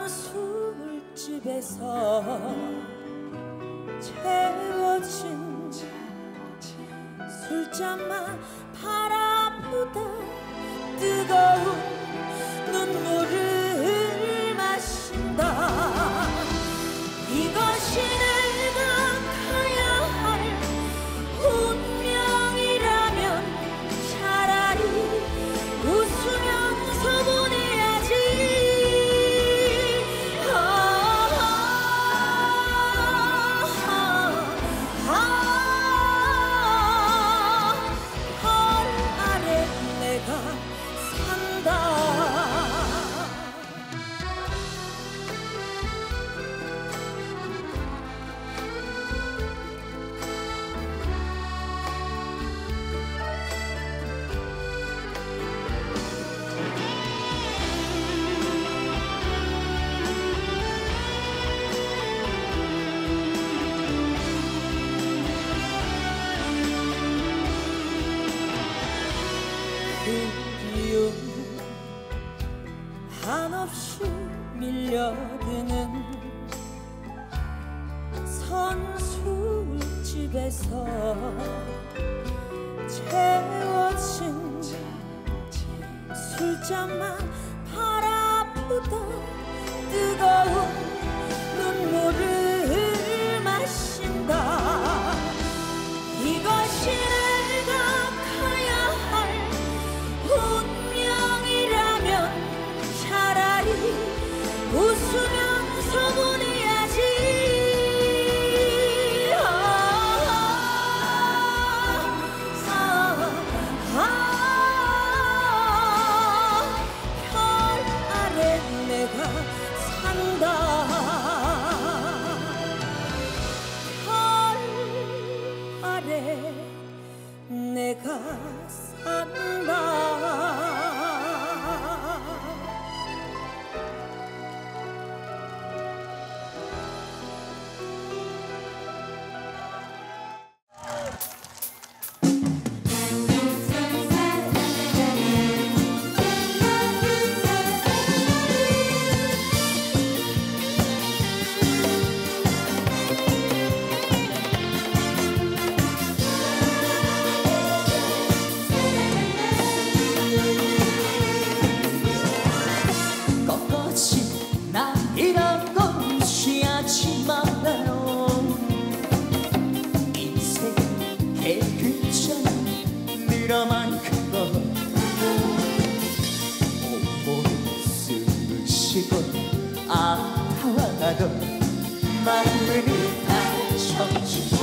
술집에서 채워진 술잔만 바라보다 뜨거운 눈물을 마신다. 이것이 내가 가야 할 운명이라면 차라리 웃으면서 보내야지. 아, 아, 아, 별 아래 내가 산다. 그리움 한없이 밀려드는 선술집에서 채워진 술잔만 바라보다 뜨거운 눈물을 마신다. 이것이 내가 가야 할 운명이라면 차라리 웃으면서 보내야지. 아, 아, 아, 별 아래 내가 산다. 별 아래 내가 산다. 꺾어진 나이란 건 취하지 말아요. 인생 개그처럼 늘어만 그거 온몸을 쑤시고 아파와도 마음을 다쳐주입니다.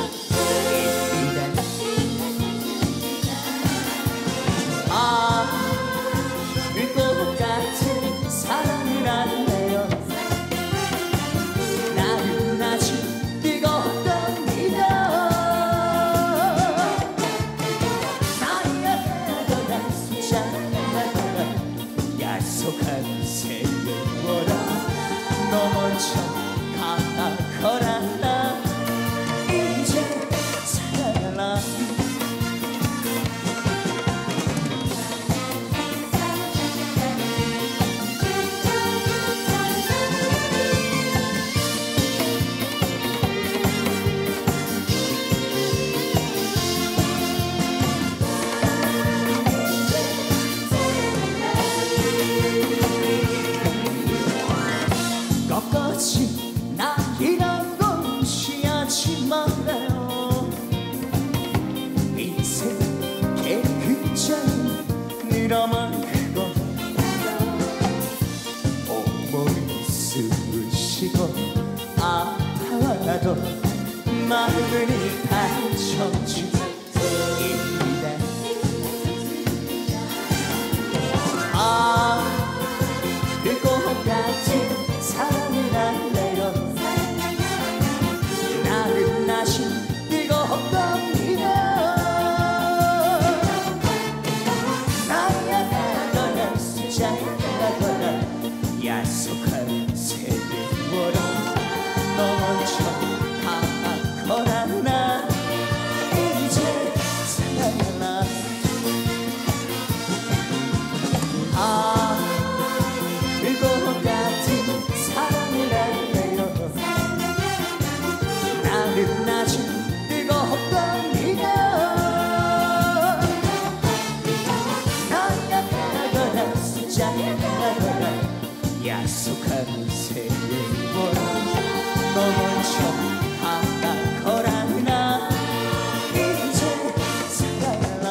아, 불꽃 같은 사랑을 할래요. 나는 아직 뜨겁답니다. 나이아가라 숫자가라 약속한 세월아, 너 먼저 가거라. 나 이제 살아라. 꺾어진 나이란 건 취하지 말아요. 인생 개그처럼 늘어만 그거 온몸을 쑤시고 아파와도 마음을 다쳐주입니다. 아, 불꽃 같은 사랑을 할래요. 나는 아직 뜨겁답니다. 나야가거나 숫자가거나 약속한 세월아, 너 먼저 가거라. 나 이제 살아. 약속한 세월아 너 먼저 다가가라 나 이제 살라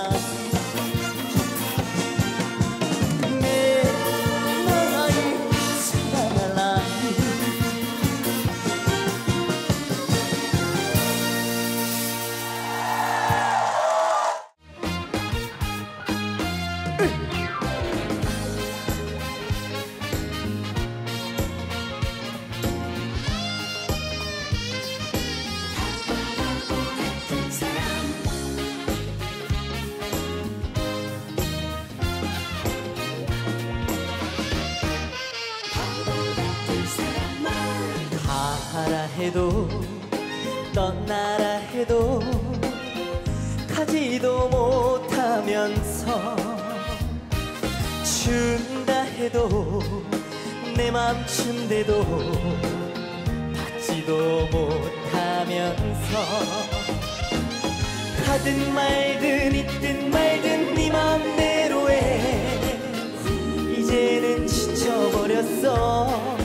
내 나이 살라 가라 해도 떠나라 해도 가지도 못하면서 준다 해도 내 맘춘데도 받지도 못하면서 가든 말든 있든 말든 네 맘대로 해 이제는 지쳐버렸어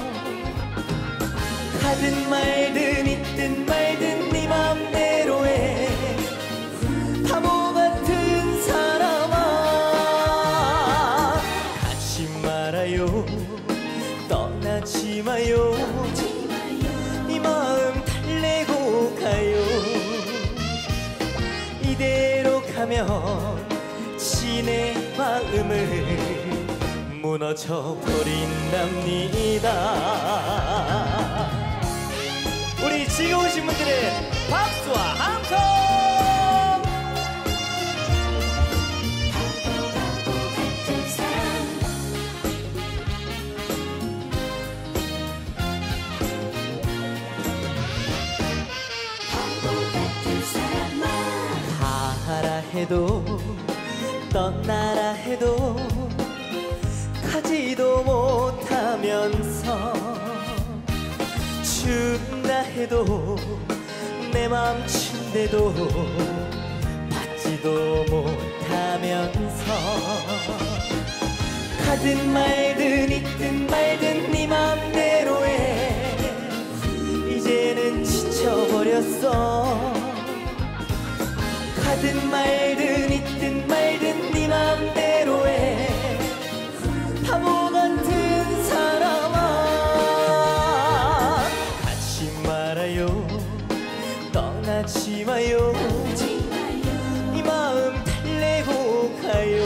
가든 말든 있든 말든 네 맘대로 해 바보 같은 사람아 가지 말아요 떠나지 마요 이 마음 달래고 가요 이대로 가면 지내 마음을 무너져 버린답니다 우리 즐거우신 분들의 박수와 함성 가라 해도 떠나라 해도 가지도 못하면서 준다 해도 내 맘춘데도 받지도 못하면서 가든 말든 있든 말든 네 맘대로 해 이제는 지쳐버렸어 가든 말든 있든 말든 네 맘대로 해 바보 같은 사람아 가지 말아요 떠나지 마요 이 마음 달래고 가요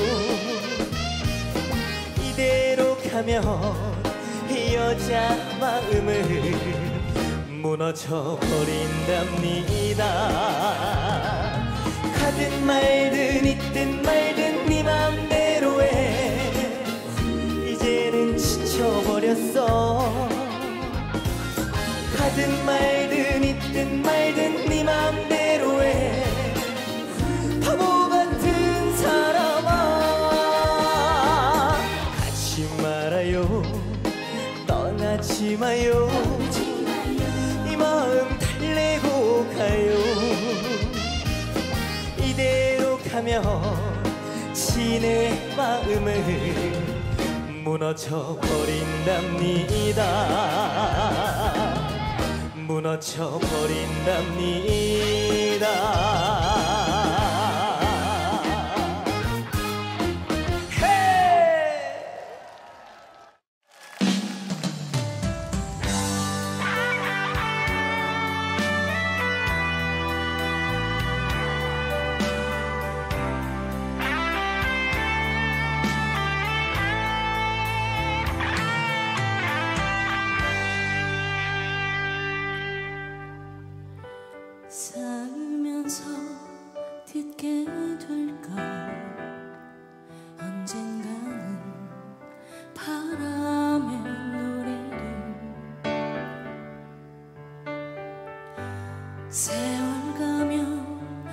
이대로 가면 이 여자 마음을 무너져 버린답니다 가든 말든 있든 말든 네 맘대로 해 이제는 지쳐버렸어 가든 말든 있든 말든 네 맘대로 해 바보 같은 사람아 가지 말아요 떠나지 마요 이 마음 달래고 가요 이대로 가면 지내 마음을 무너져 버린답니다 무너져 버린답니다 살면서 듣게 될까 언젠가는 바람의 노래를 세월 가면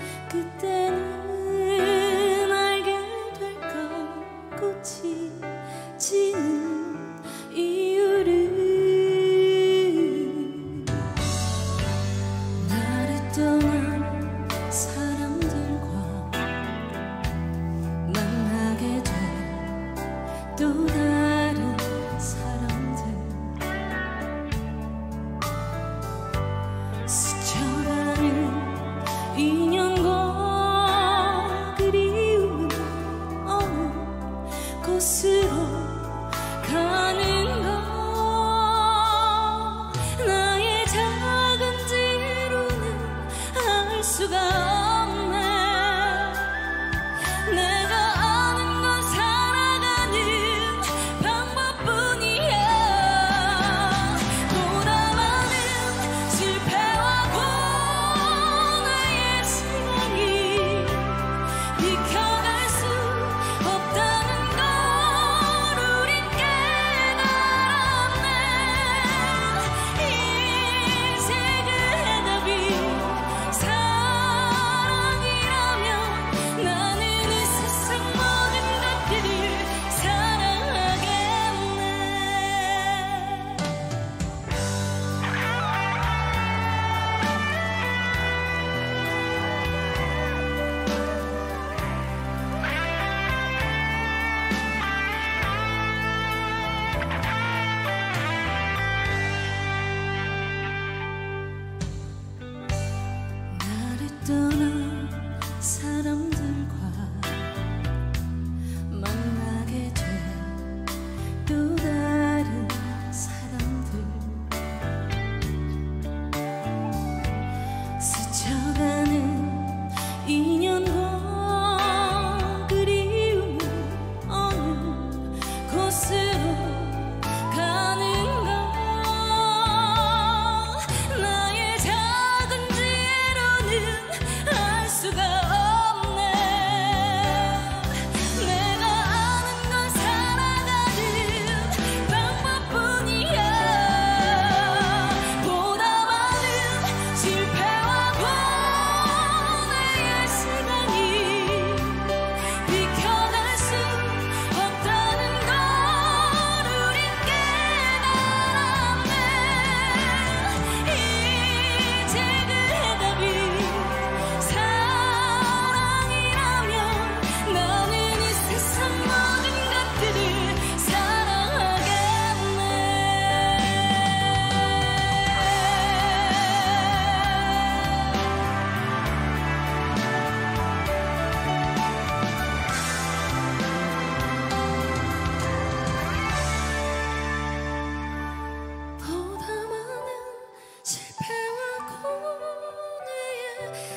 그때는 알게 될까 꽃이 지는 이유를 떠난 사람들과 만나게 돼 또 다른 사람들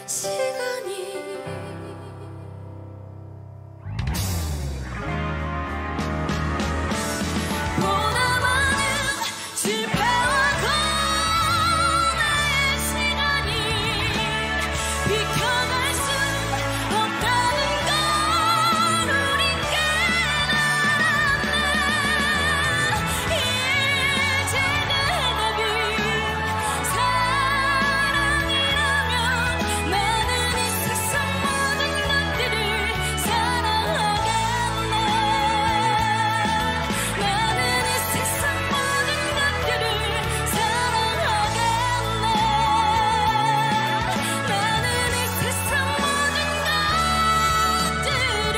시간이 보다 많은 실패와 고난의 시간이 비켜갈 수 없다는 걸 우린 깨달았네. 이제 대답이 사랑이라면 나는 이 세상 모든 것들을 사랑하겠네. 나는 이 세상 모든 것들을 사랑하겠네. 나는 이 세상 모든 것들을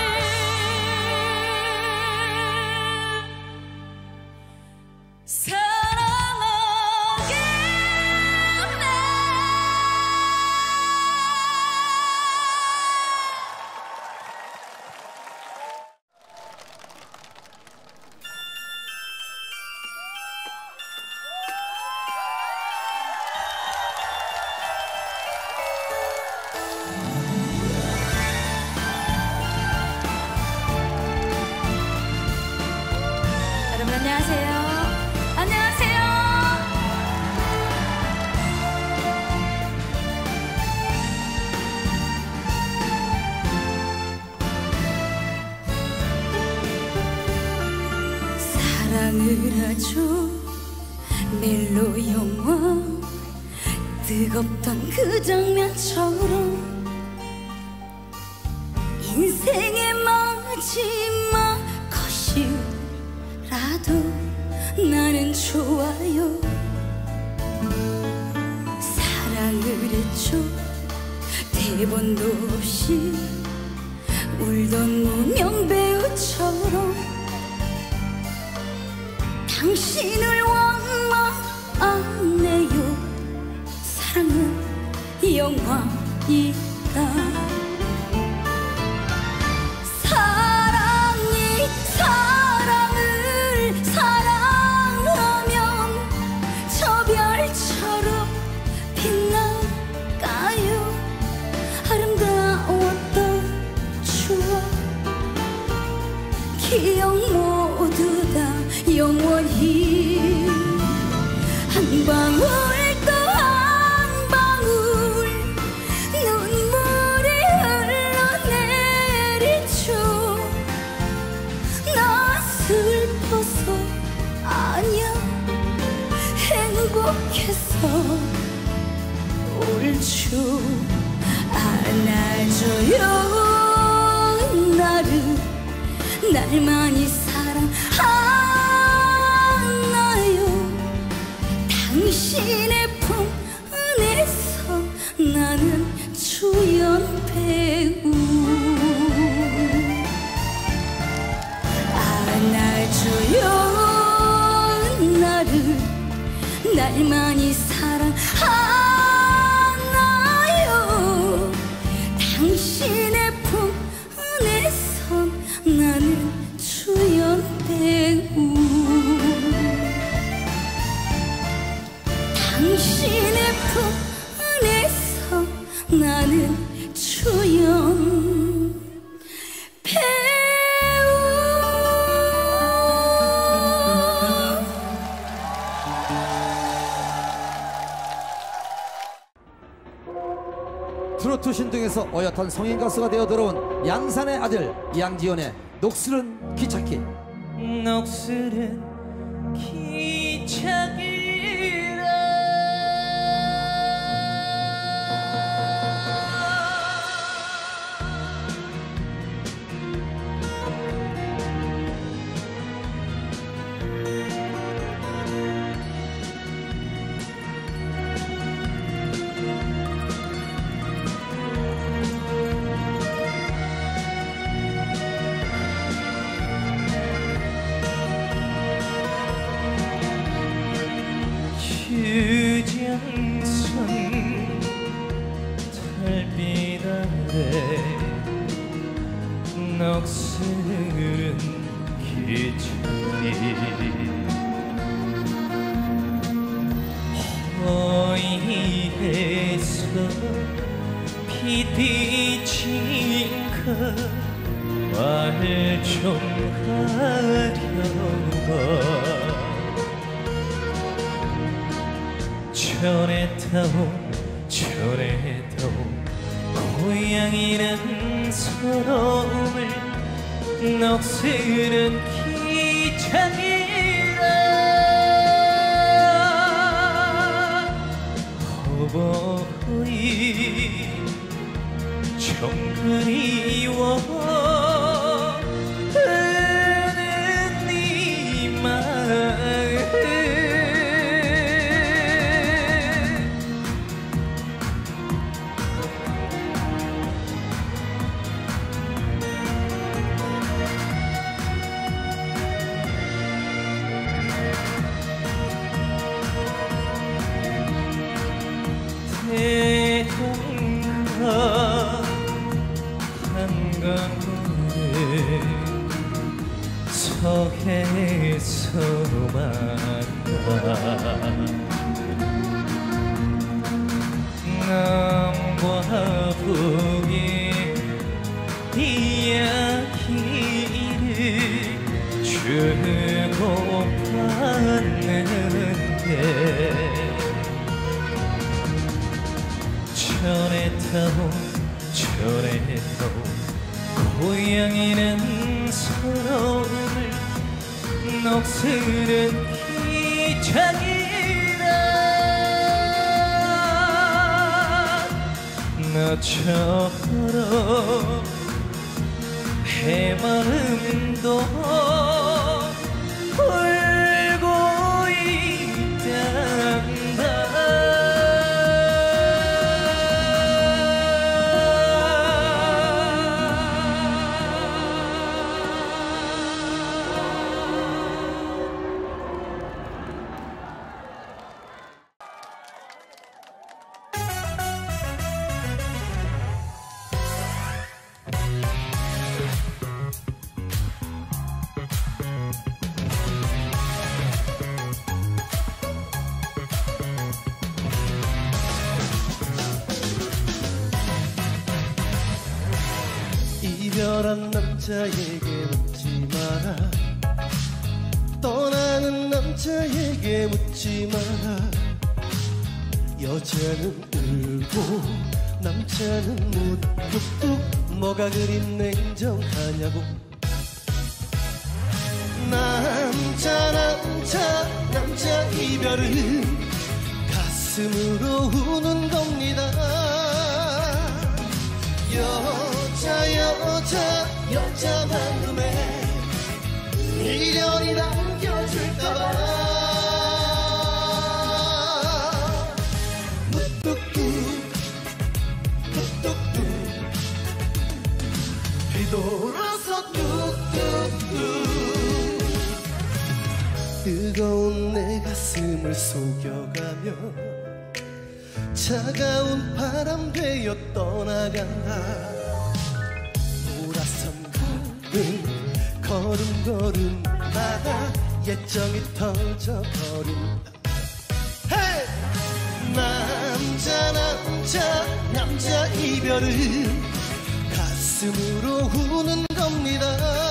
여러분 안녕하세요. 안녕하세요. 사랑을 하죠. 멜로 영화 뜨겁던 그 장면처럼 인생의 마지막 것이라도 나는 좋아요. 사랑을 했죠. 대본도 없이 울던 무명 배우처럼 당신을 원망하네요. 사랑은 영화이다. 사랑이 사랑을 사랑하면 저 별처럼 빛나가요. 아름다웠던 추억 기억 모두 다 영원히 한 방울 또 한 방울 눈물이 흘러내리죠. 나 슬퍼서 아니야 행복해서 옳죠. 안아줘요 나를 날 많이 사랑하나요. 당신의 품 안에서 나는 주연 배우. 안아줘요 나를 날 많이 사랑하나요. 당신의 품 안에서 나는 주연 배우. 당신의 품 안에서 나는 주연 배우. 트로트 신동에서 어엿한 성인 가수가 되어 들어온 양산의 아들 양지연의 녹슬은 기찻길. 녹슬은 기차길아 유장선 달빛 아래 녹슬은 기차길 허이해서 기대진 그 말 좀 하려고 전했다오 전했다오 고향이란 서러움을 녹슬은 기장이라 허버이 좀 그리워 흐는 네 마음 대동강 한강물에 서해에서 만나 남과 북의 이야기를 주고 받는데 전했다오 전했다오 고향이란 서러움을 녹슬은 기장이라 나처럼 해마음도 울고 있단다 이별한 남자에게 묻지 마라 떠나는 남자에게 묻지 마라 여자는 울고 남자는 묻뚝뚝 뭐가 그리 냉정하냐고 남자 남자 남자 이별은 가슴으로 우는 겁니다 여자 여자 여자 마음에 미련이 남겨질까봐 뚝뚝뚝 뚝뚝뚝 뒤돌아서 뚝뚝뚝 뜨거운 내 가슴을 속여가며 차가운 바람 되어 떠나간다 돌아선 걸음 걸음걸음마다 예정이 터져버린다 hey! 남자 남자 남자 이별은 가슴으로 우는 겁니다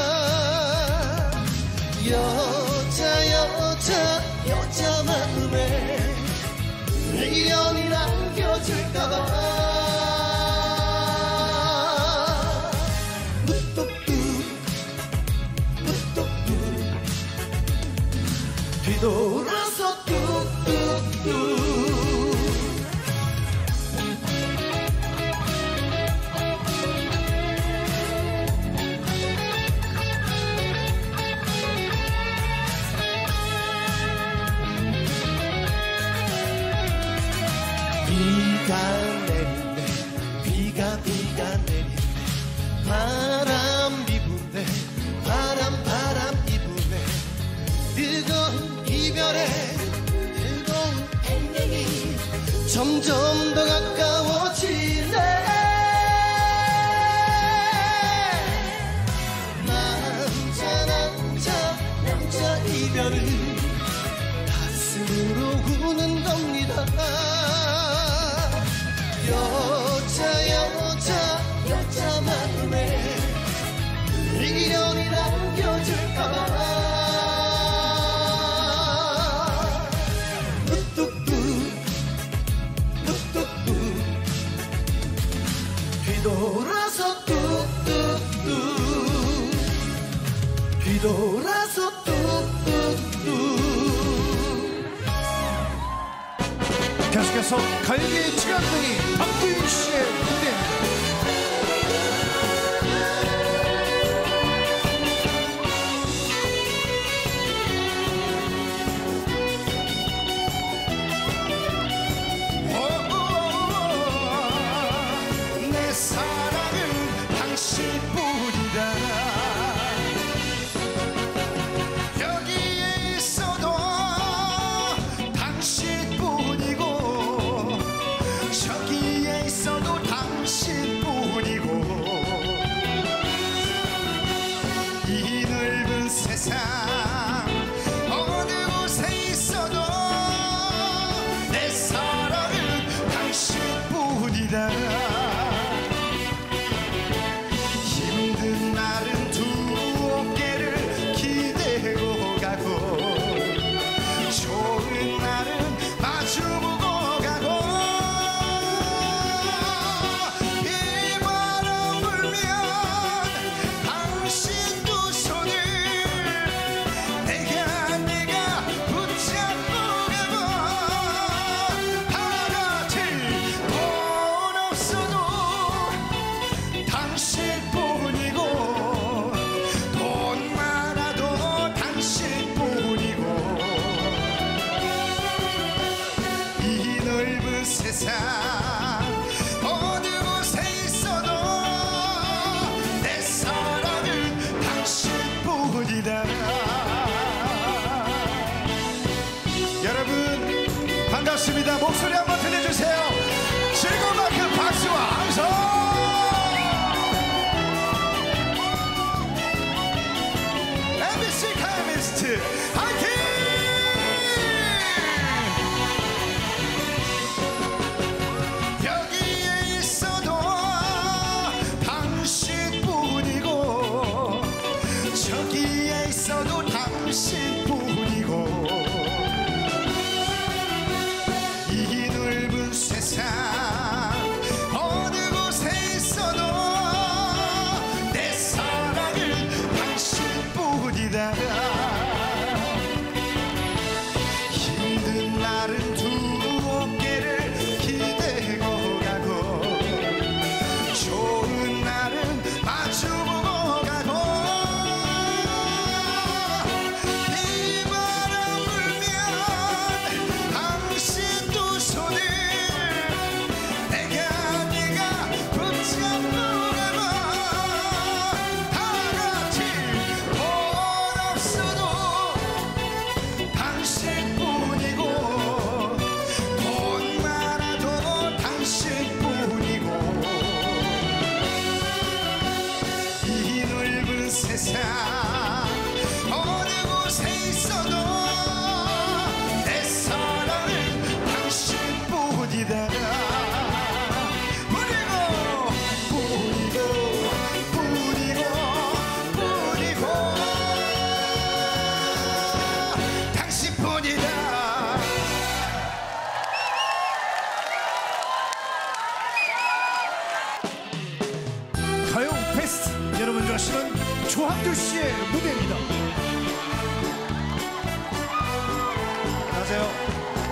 여자 여자 여자 마음에 미련이 남겨질까봐 뚝뚝뚝 뚝뚝뚝 뒤돌아서 뚝뚝뚝 비가 내리네 비가 비가 내리네 바람 이부네 바람 바람 이부네 뜨거운 이별에 뜨거운 행복이 점점 더 가까워지네 남자 남자 남자 이별은 가슴으로 우는 겁니다 여자 여자 뒤돌아서 뚝뚝뚝 뒤돌아서 뚝뚝뚝 계속해서 갈비의 찌간둥이 박두윤 씨의 무대입니다. 내 사랑은 당신뿐이다. 여기에 있어도 당신뿐이고 저기에 있어도 당신뿐이고 이 넓은 세상 어느 곳에 있어도 내 사랑은 당신뿐이다. 힘든 날은 두 어깨를 기대고 가고 좋은 날은 마주보고 가고 이 바람 불면 당신 두 손을 내가 내가 붙잡고 가고 하나같이 돈 없어도 당신뿐이고 돈 많아도 당신뿐이고 이 넓은 세상 어느 곳에 있어도 내 사랑은 당신뿐이다. 여러분 반갑습니다. 목소리 한번 들려주세요. 즐거운 만큼 박수와 함성. 엠비씨 카이미스트 화이팅! 여기에 있어도 당신뿐이고 저기에 있어도 당신뿐이고 이 넓은 세상 어느 곳에 있어도 내 사랑은 당신뿐이다. 힘든 날은 두 어깨를 기대고 가고 좋은 날은 마주보고 가고 이 바람 불면 당신 두 손을 내가 내가 붙잡고 가고 하나같이 돈 없어도 당신뿐이고 돈 많아도 당신뿐이고 이 넓은 세상 어느 곳에 있어도 내 사랑은 당신뿐이다. 뿐이고 뿐이고 뿐이고 뿐이고 당신뿐이다. 가요 베스트 여러분 좋아하시는 조항조 씨의 무대입니다. 안녕하세요.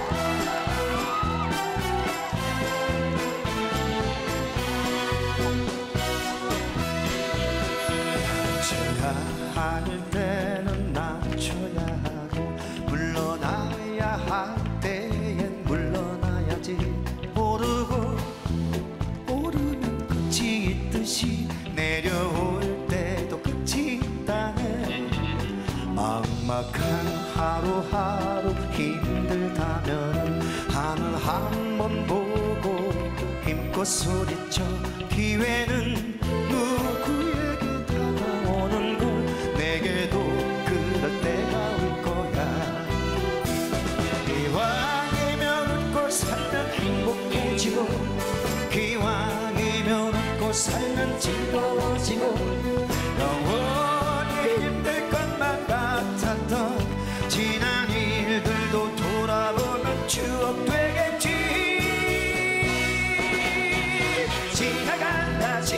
제가 할 때는 낮춰야 하고 물러나야 할 때엔 물러나야지. 오르고 오르면 끝이 있듯이 내려올 때도 끝이 있다네. 막막한 하루하루 힘들다면 하늘 한번 보고 힘껏 소리쳐. 기회는 누구에게 다가오는 걸 내게도 그럴 때가 올 거야. 기왕이면 웃고 살면 행복해지고 기왕이면 웃고 살면 즐거워지고 영원히 힘들 것만 같았던 지난 일들도 돌아보면 추억 되겠지. 지나간다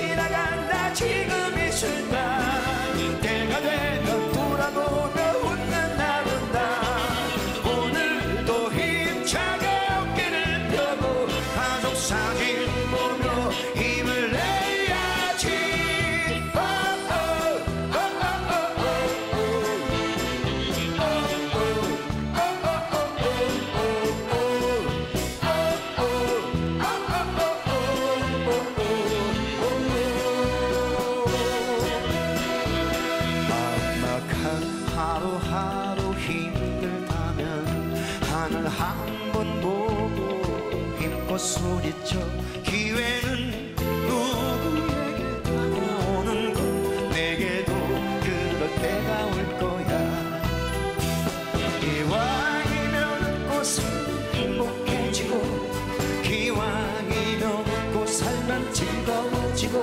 난 즐거워지고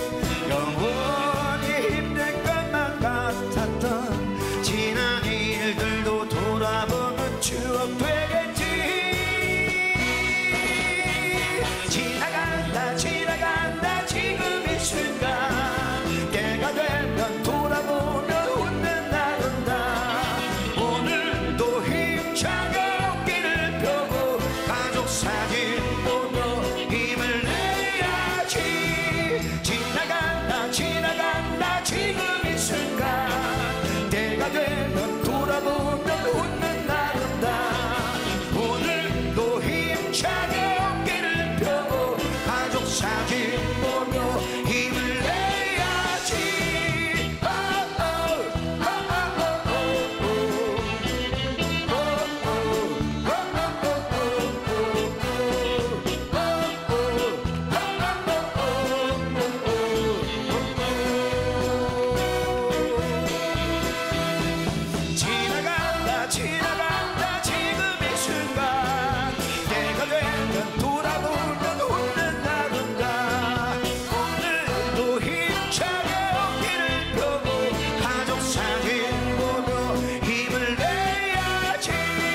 영원히 힘들 것만 같았던 지난 일들도 돌아보면 추억 되겠지. 지나간다 지나간다 지금 이 순간 때가 되면 돌아보면 웃는 나른다. 오늘도 힘차게 어깨를 펴고 가족 사진 보며 힘을 내야지. 지나간다 지나간다 지금 이 순간 때가 되면 돌아보면 웃는 나른다. 오늘도 힘차게 어깨를 펴고 가족 사진 보며 힘을 내야지. 어, 어, 어, 어, 어, 어, 어, 어, 지나간다 지나간다 지금 이 순간 때가 되면 돌아보면 웃는 나른다. 오늘도 힘차게 어깨를 펴고 가족 사진 보며 힘을 내야지.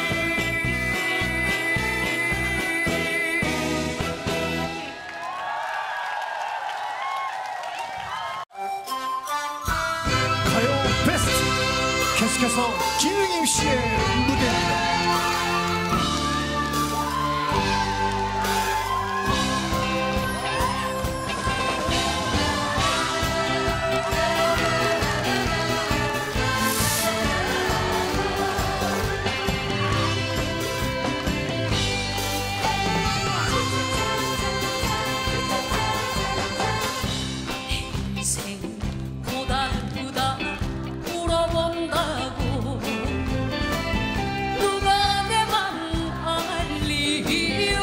가요 베스트 계속해서 김용임 씨의 무대입니다. 인생보다 보다 울어본다고 누가 내 맘 알리요.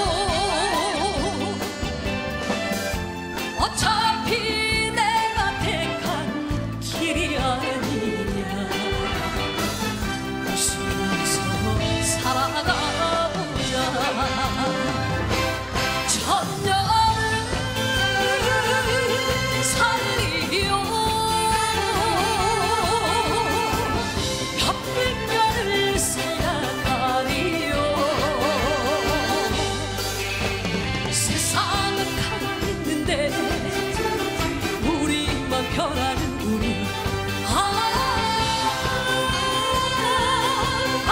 어차피 내가 택한 길이 아니냐. 웃으면서 살아가보자. 천년을 살리요. 햇빛별을 생각하리요. 세상은 가만있는데 우리만 변하는 우리. 아, 아,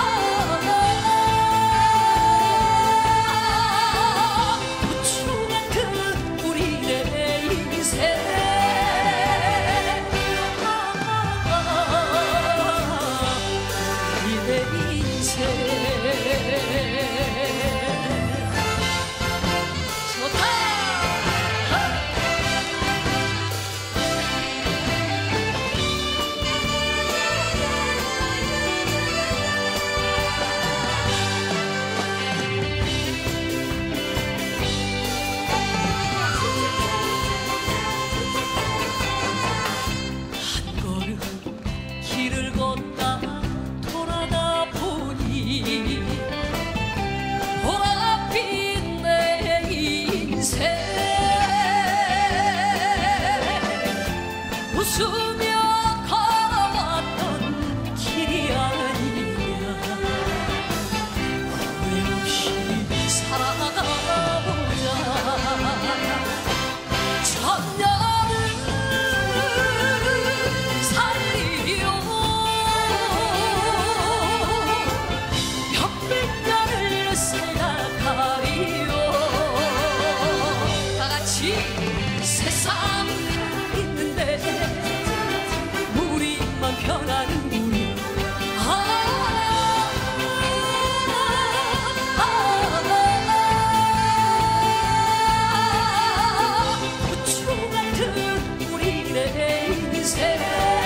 아, 부추 같은 우리의 인생. 우리의 인생 좋다. 한 걸음 길을 걷다 돌아다 보니 보랏빛 내 인생. 웃으며 걸어왔던 길이 아니냐. 후회 없이 살아가보자. 천년을 살리요. 햇빛별을 생각하리요. 다같이 세상 있는데 우리만 변하는 우리. 아, 아, 아, 부추 같은 우리의 인생.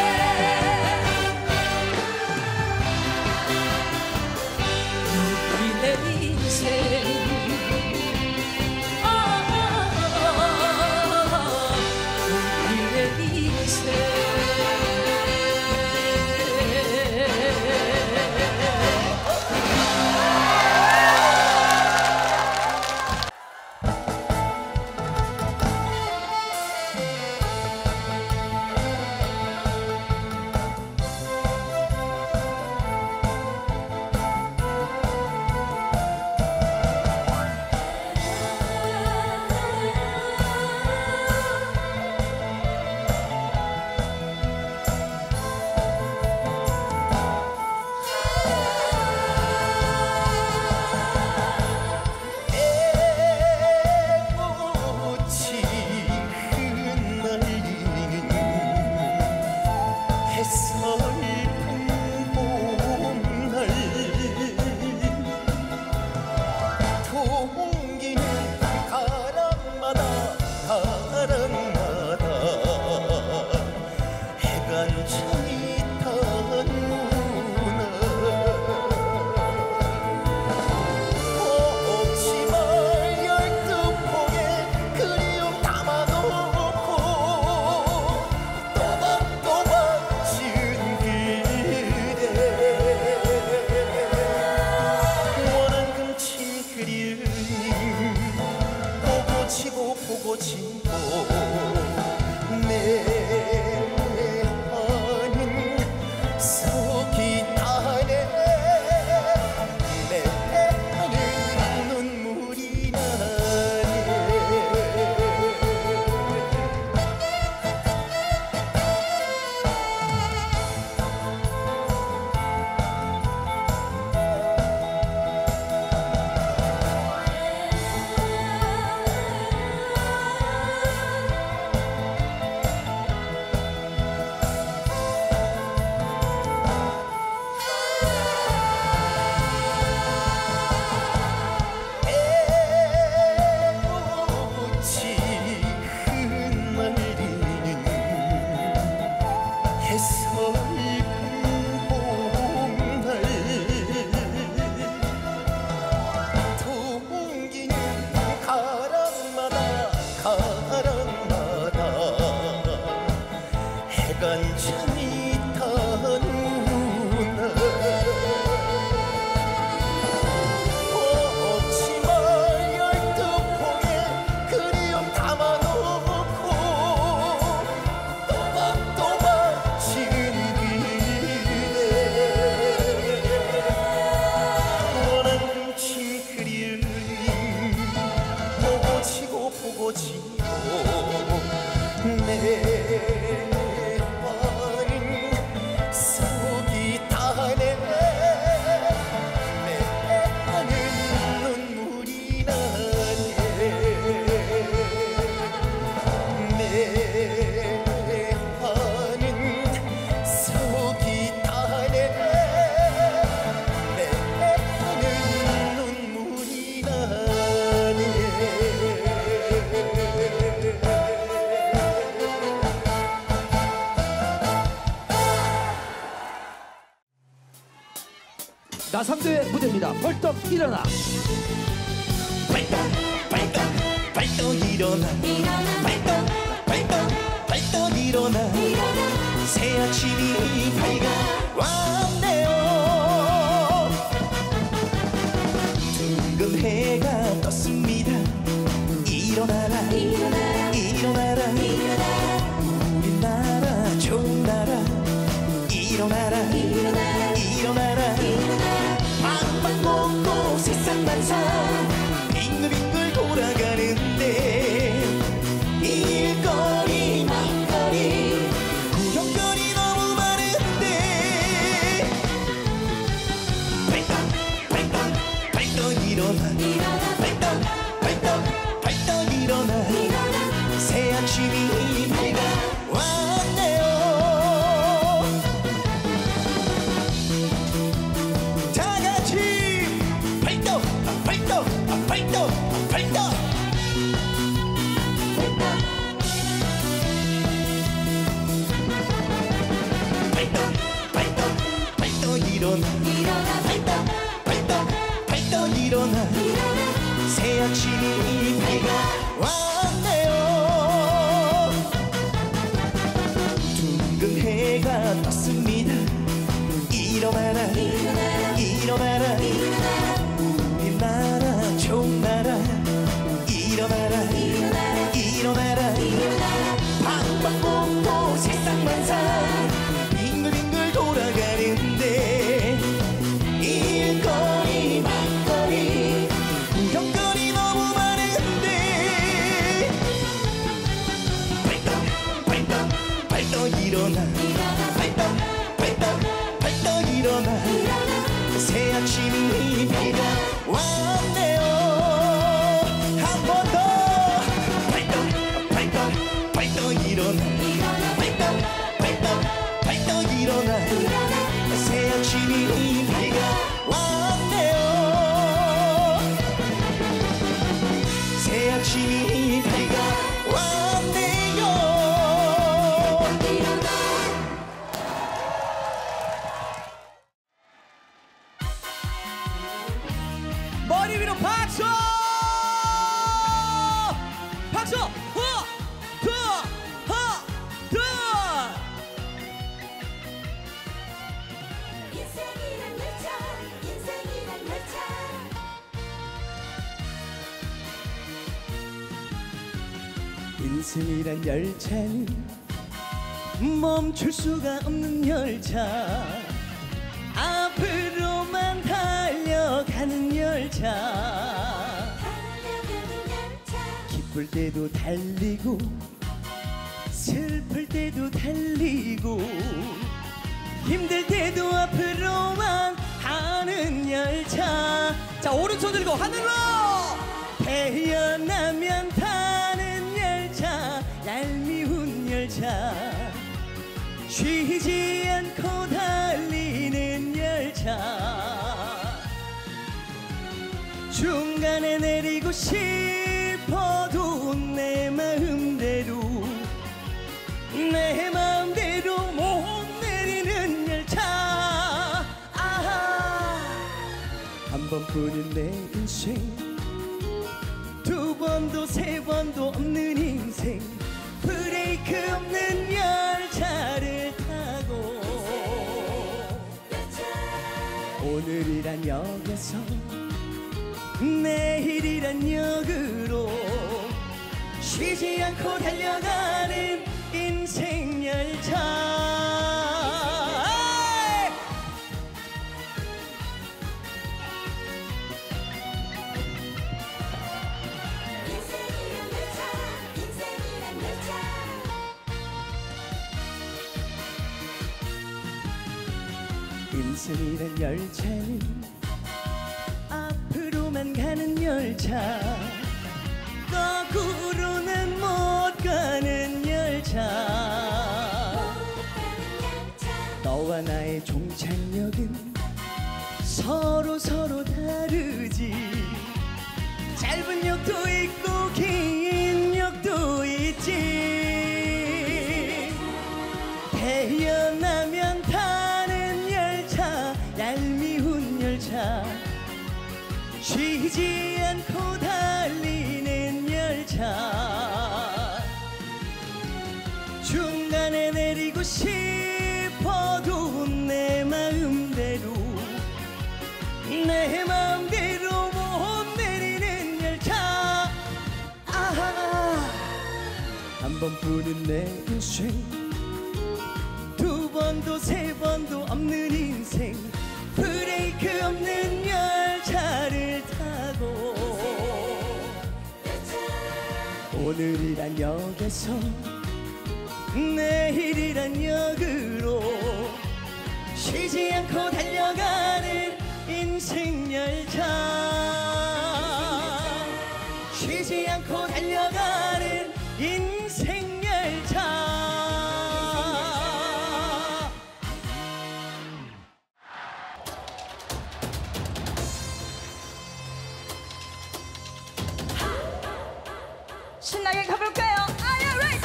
우리의 인생. 아, 아, 아, 보고 지고 내 하는 속이 타네 내 하는 눈물이 나네 간장이 타는구나 없지마 열두포에 그리움 담아놓고 또박또박 지은 길에 원한 친 그리움 보고 지고 보고 지고 내 나삼도의 무대입니다. 벌떡 일어나. 벌떡 벌떡 벌떡 일어나 벌떡 벌떡 벌떡 일어나 새 아침이 밝아왔네요 둥근 해가 떴습니다 일어나라 일어나라 우리나라 좋은 나라 일어나라 일어나라 방방곡곡 세상만사 빙글빙글 돌아가는데 일거리 막거리 구경거리 너무 많은데 벌떡 벌떡 벌떡 일어나 벌떡 벌떡 벌떡 일어나 새 아침이 밝아왔네요 벌떡 벌떡 벌떡 벌떡 벌떡 일어나 벌떡 벌떡 벌떡 일어나 새 아침이 밝아왔네요 둥근 해가 떴습니다 일어나라 일어나라 우리나라 좋은 나라 일어나라 일어나라 방방곡곡 세상만사 빙글빙글 돌아가는데 일거리 막거리 구경거리 너무 많은데 벌떡 벌떡 벌떡 일어나 벌떡 벌떡 벌떡 일어나 새 아침이 밝아왔네요 한 번 더 벌떡 벌떡 벌떡 일어나 벌떡 벌떡 벌떡 일어나 새 아침이 밝아왔네요 새 아침이 밝아왔네요 인생이란 열차는 멈출 수가 없는 열차 앞으로만 달려가는 열차 기쁠 때도 달리고 슬플 때도 달리고 힘들 때도 앞으로만 가는 열차 자 오른손 들고 하늘로 태어나면 타는 열차 얄미운 열차 쉬지 않고 달리는 열차 중간에 내리고 싶어도 내 마음대로 내 마음대로 못 내리는 열차 아하 한 번뿐인 내 인생 두 번도 세 번도 없는 인생 브레이크 없는 열차를 타고 오늘이란 역에서 내일이란 역으로 쉬지 않고 달려가는 인생 열차 인생이란 열차는 앞으로만 가는 열차 거꾸로는 못 가는 열차 너와 나의 종착역은 서로 서로 다르지 짧은 역도 있고 긴 역도 있지 태어나면 타는 열차 얄미운 열차 쉬지 않고 달리는 열차 중간에 내리고 싶어도 내 마음대로 내 마음대로 못 내리는 열차 아하 한 번뿐인 내 인생 두 번도 세 번도 없는 인생 브레이크 없는 열차를 타고 오늘이란 역에서 내일이란 역으로 쉬지 않고 달려가는 인생 열차 쉬지 않고 달려가는 인생 열차 신나게 가볼까요? Are you ready?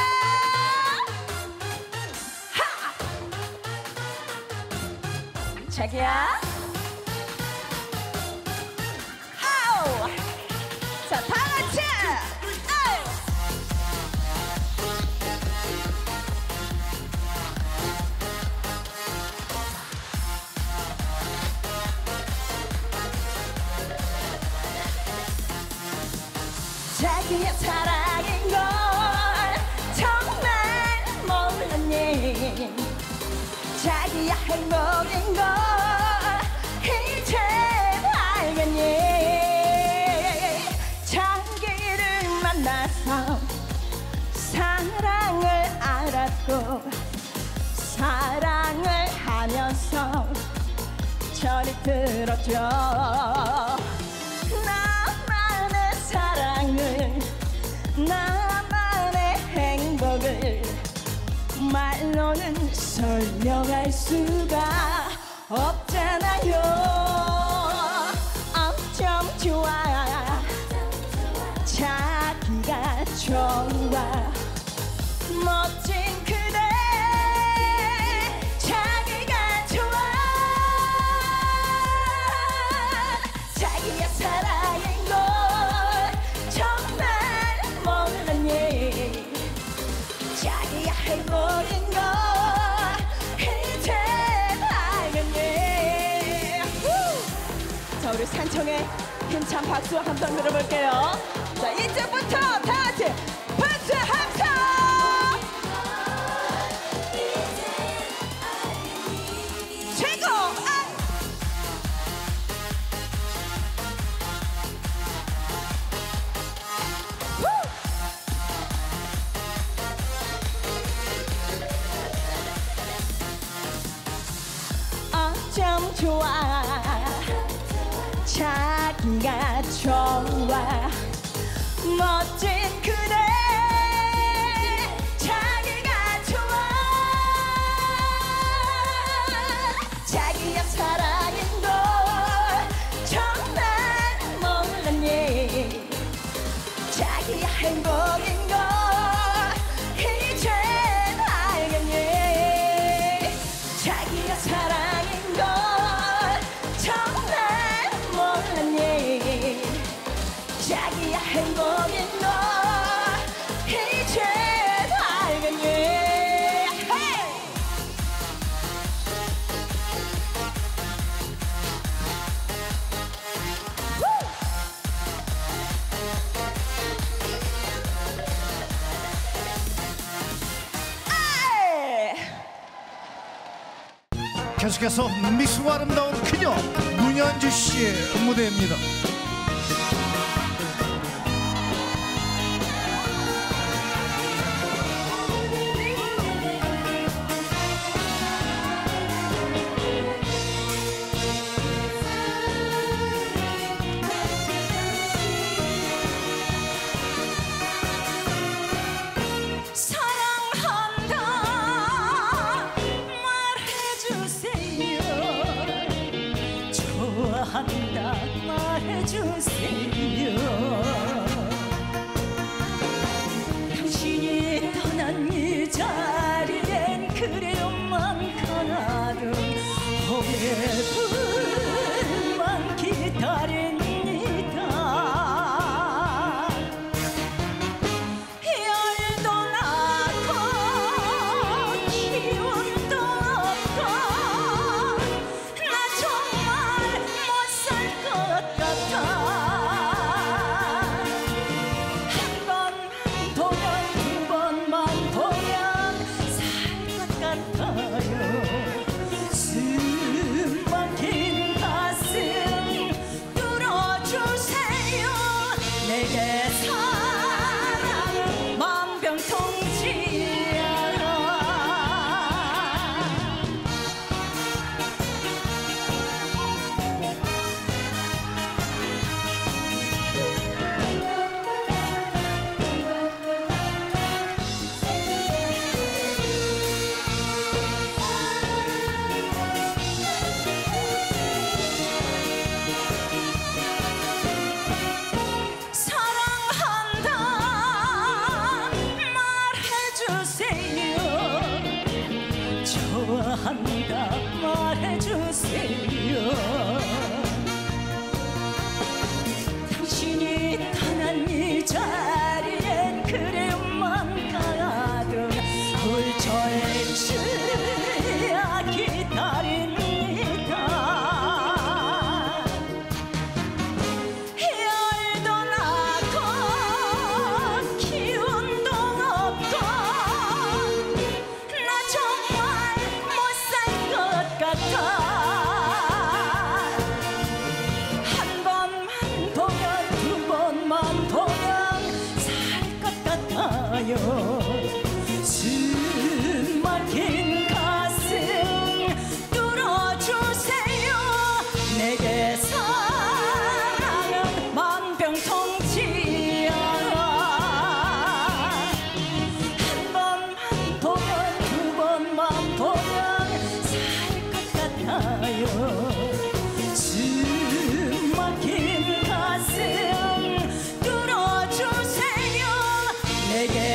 하! 자기야. 아우! 자, 다 같이! 아우! 자기의 사랑인 걸 정말 몰랐니 자기의 행복인 걸 이제 알겠니 자기를 만나서 사랑을 알았고 사랑을 하면서 저리 들었죠 사랑을 나만의 행복을 말로는 설명할 수가 없잖아요 어쩜 좋아 자기가 좋아 멋진 그대 자기가 좋아 자기의 사랑인 걸 자기야 행복인 걸 이제 알겠니 자 우리 산청의 힘찬 박수 한번 들어볼게요 자 이제부터 다 같이 박수 좋아 자기가 좋아 멋진 그대 자기가 좋아 자기야 사랑인 걸 정말 몰랐니 자기야 행복인 걸 이젠 알겠니 자기야 사랑인 걸 정말 몰랐니 자기야 행복인 걸 이젠 알겠니 hey! 계속해서 미소가 아름다운 그녀 문현주 씨의 무대입니다. 사랑한다 말해주세요 좋아한다 말해주세요 당신이 떠난 이 자리엔 그래요만 가나도 오늘뿐만 기다립니다 열도 나고 기운도 없고 나 정말 못 살 것 같아 한 번만 보면 두 번만 보면 살 것 같아요 숨 막힌 가슴 뚫어주세요 내게 사랑은 만병통치야 사랑한다 말해주세요 좋아한다 말해주세요 당신이 떠난 이 자리엔 그래만 가도 훌쩍이야 기다립니다 열도 나고 기운도 없고 나 정말 못 살 것 같아 한 번만 보면 두 번만 보면 살 것 같아요 숨 막힌 가슴 뚫어주세요 내게 사랑은 만병통치야 한 번만 보면 두 번만 보면 살 것 같아요 숨 막힌 가슴 뚫어주세요 내게